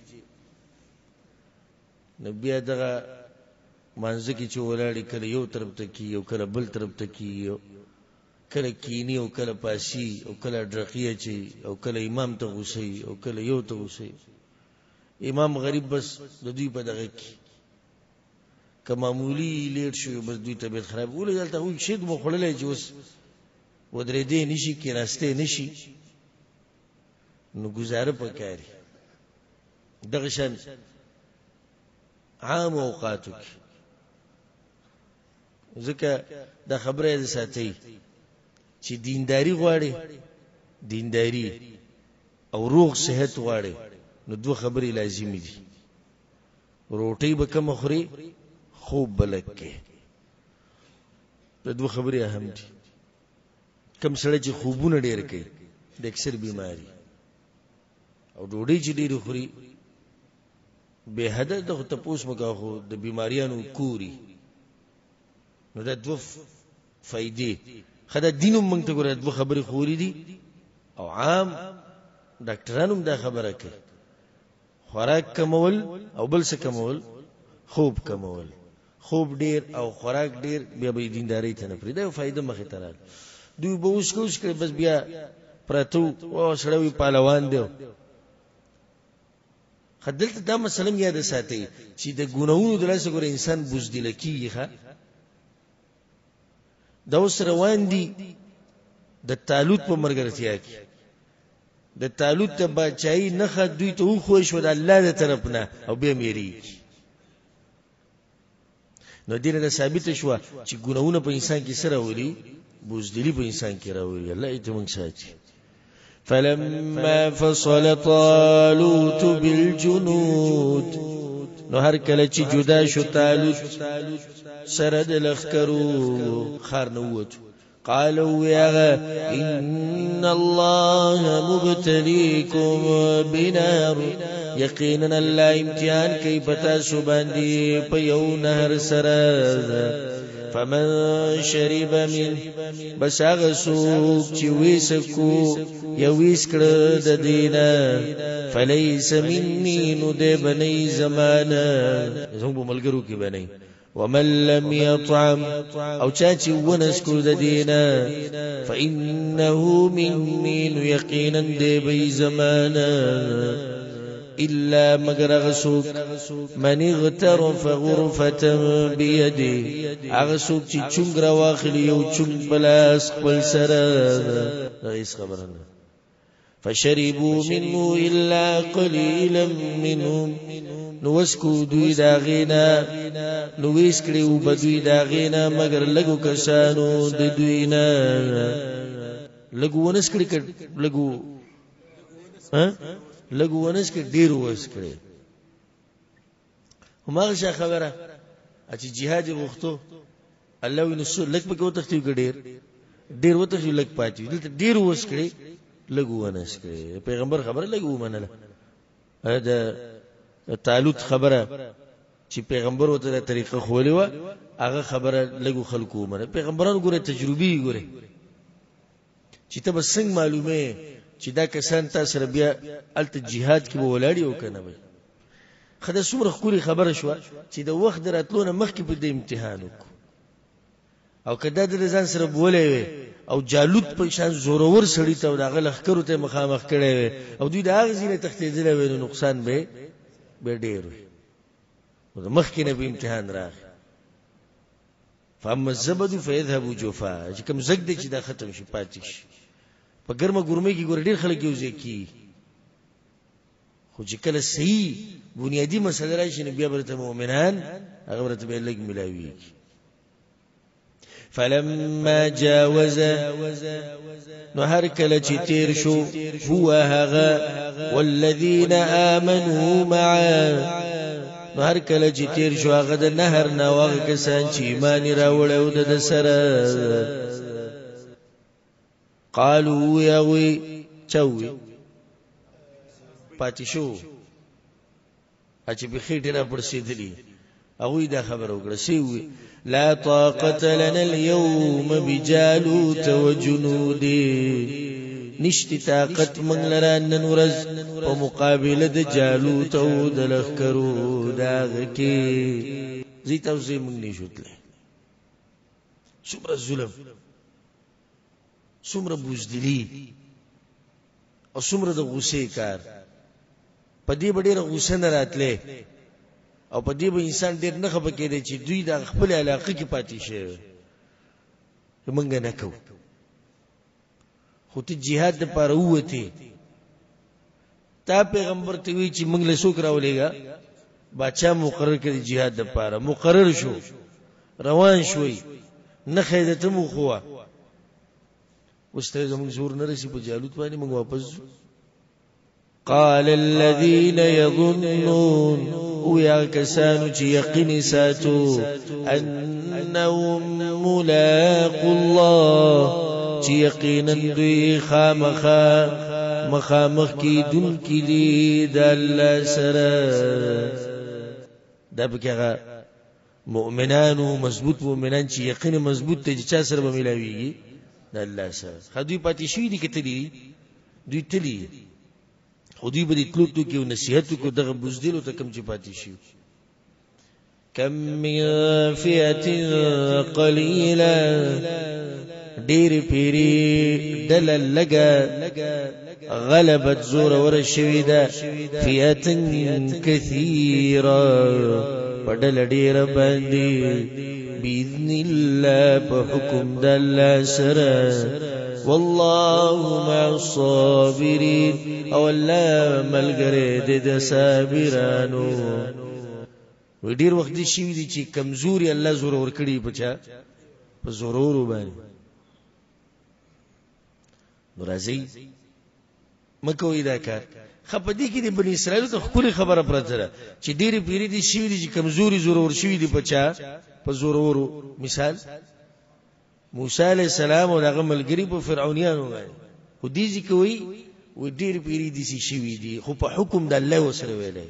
نبي دغه مانځ کې چې ولاړی کله یو طرف ته کی یو کله بل طرف ته کی کله کینی او کله پاسی او کله ډرقیه چي او کله امام ته غوسي او کله یو ته غوسي امام غریب بس د دوی په دغه کې که معمولی لیټ شو بس دوی طبيعت خراب ولې دلته وي شي د مخړلې جوس ودرې دې نشي کې راسته نشي نو گزاره پکاري دغه شان عام اوقاتو کې ځکه د خبره د ساتي چې دینداری غواړي دینداری او روغ صحت غواړي نو دوه خبرې لازمي دي روټي به کوم خوري خوب بلکه د دوه خبرې اهم دي کم سره چې خوبونه ډېر کوي د اکثر بیماری او ډوډۍ چې ډېر خوري به حد د تپوس مګه خو د بیماریانو کوري نو دا دوه فائدې خدای دینم موږ ته ګوره دوه خبرې خوري دي او عام ډاکټرانو دا خبره کوي خوراک کمول او بل څه کمول خوب کمول خوب ډیر او خوراک ډیر بیا به دینداري ته نه پرې دا فائدہ مخه ترال دوی به اوس کوش کړي بس بیا پراتو او سړوي پهلوان دی خدلته دا مسله یاد ساتي چې د ګناوونو د لاسه ګور انسان بوزدل کیږي ښا دا اوس روان دي د طالوت په مرګرتیا کې د طالوت ته بچای نه خد دوی ته خو شو د الله تر طرف نه او به میری نو دینه د ثابت شو چې ګناونه په انسان کې سره ولي بوزدلی په انسان کې راوړي الله دې موږ ساتي فلما فصل طالوت بالجنود نو هر کله چې جدا شو طالوت سره د لخرو خار نووت قالوا يا إن الله مبتليكم بنار يقينا الله امتحان كي پتاسو باندې په یو نهر سره فمن شرب من بس هغه څوک چې ویسکو یا ویس کړه د دینه فليس مني نو دې بني زمانه زموږ ملګرو کې بني ومن لم يطعم او چا چې ونسکو د دینه فإنه مني يقينا دې بي زمانه إلا مگر غسوک من اغترف غرفة بيده اغسوک چی چونگ را واخلی یو چونگ بلاس قبل سره رئیس خبرنا فشربوا منه إلا قليلا منهم نوسکو دوی داغینا نویس کریو بدوی داغینا مگر لگو کسانو د دوینا لگو ونس کری کر لگو ها لګو ونس کې ډیر وس کړي همغه څه خبره چې jihad غوښتو الله ونسو لګ په کې وتختیو کې ډیر ډیر وتختیو لګ پاتې دلته ډیر وس کړي لګو ونس کړي پیغمبر خبره لګو منله دا طالوت خبره چې پیغمبر وته د طریقه خولې و هغه خبره لګو خلکو منه پیغمبرانو ګوره تجربي ګوره چې ته بس څنګه معلومه چې دا کسان تاسو سره بیا الته jihad کې ولاړی او کنه وي خدای څومره خوري خبره شو چې د وخت دراتلونه مخکې په دې امتحان وکړو او کدا د ځان سره بولې وي او جالوت په شان زورور سړی ته دا غل خکرو ته مخامخ کړي وي او دوی دا غزینه تختیدل وي نو نقصان به به ډیر وي مخکې نه په امتحان راغی فاما الزبد فيذهب جوفا چې کوم زګ دي چې دا ختم شي پاتې شي په ګرمه ګرمه کې ګور ډیر خلک یو ځکه خو چې کله صحیح بنیادی مسله راشي نو بیا برته مؤمنان هغه برته به لګ ملاوي فلما جاوز نو هر کله چې تیر شو هو هغه والذین آمنوا معه نو هر کله چې تیر شو هغه د نهر نه واغ کسان چې ایمان راوړل د سره قالوا يغوي چوي پاتې شو اچ به خېټه را پړسېدلی او دا خبر وکړه سی وی لا طاقه لنا اليوم بجالوت وجنوده نشتی طاقت من لرا نن ورځ په مقابله د جالوت او د لخرو داغه کې زی تاسو موږ نشوتله څومره ظلم څومره بوزدلی او څومره د غصې کار په دې ډېر غصه نه راتله او په دې به انسان ډېر نه خپه کېږي چې دوی د خپل علاقه کې پاتې شي موږ نه کوو خو ته jihad د پاره وته تا پیغمبر ته وی چې موږ له څوک راولېګا بادشاہ مقرر کړي jihad د پاره مقرر شو روان شوي نه خیدته مو خو واستاذ موږ زور نه رسي په جالوت باندې موږ واپس قال الذين يظنون ويا كسانو چې یقین ساتو انهم ملاق الله چې یقینا دوی خامخا مخامخ کی دن کی دی د الله سره دا بګه مؤمنانو مضبوط مؤمنان چې یقین مضبوط ته چې چا سره به ملاويږي د الله سره خدای پاتې شي دي کتلی دوی تلی خدای به تلو تو کې نصيحت کو دغه بوزدل ته کم چې پاتې شي کم من فئه قليله ډېر پیری دل لګا غلبت زور ور شوی دا فئه کثیره بدل ډېر باندې باذن الله په حکم د الله سره والله مع الصابرين او الله ملګری دې د صابرانو. و ډیر وخت دي شي دي چې کمزوري الله زور ور کړی بچا په ضرور باندې راځي مکوې دا کار خپدي کې د بنی اسرائیل ته خپل خبره پرته ده چې ډېری پیری دي شي دي چې کمزوري ضرور شي دي بچا په ضرور. مثال موسی علیہ السلام او هغه ملګری په فرعونانو باندې خو دې ځکه وی و ډېری پیری دي شي دي خو په حکم د الله وسره ویلې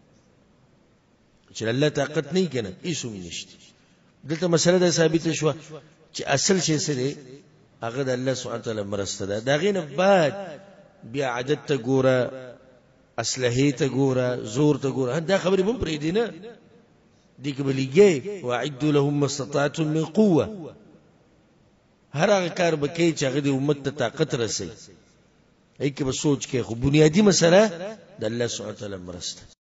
چې الله طاقت نه کنه هیڅ نشته. دلته مسله ده ثابت شو چې اصل شی څه دی هغه د الله سبحانه وتعالى مرسته ده. دا غینه بعد بیا عادت ته ګوره اسلحه ته ګوره زور ته ګوره دا خبرې مم پرې دي نه دي کبلېږي واعد لهم ما استطعتم من قوه. هر هغه کار بکې چې هغه د امت ته طاقت رسي ای کې به سوچ کې خو بنیادی مسله د الله سبحانه وتعالى مرسته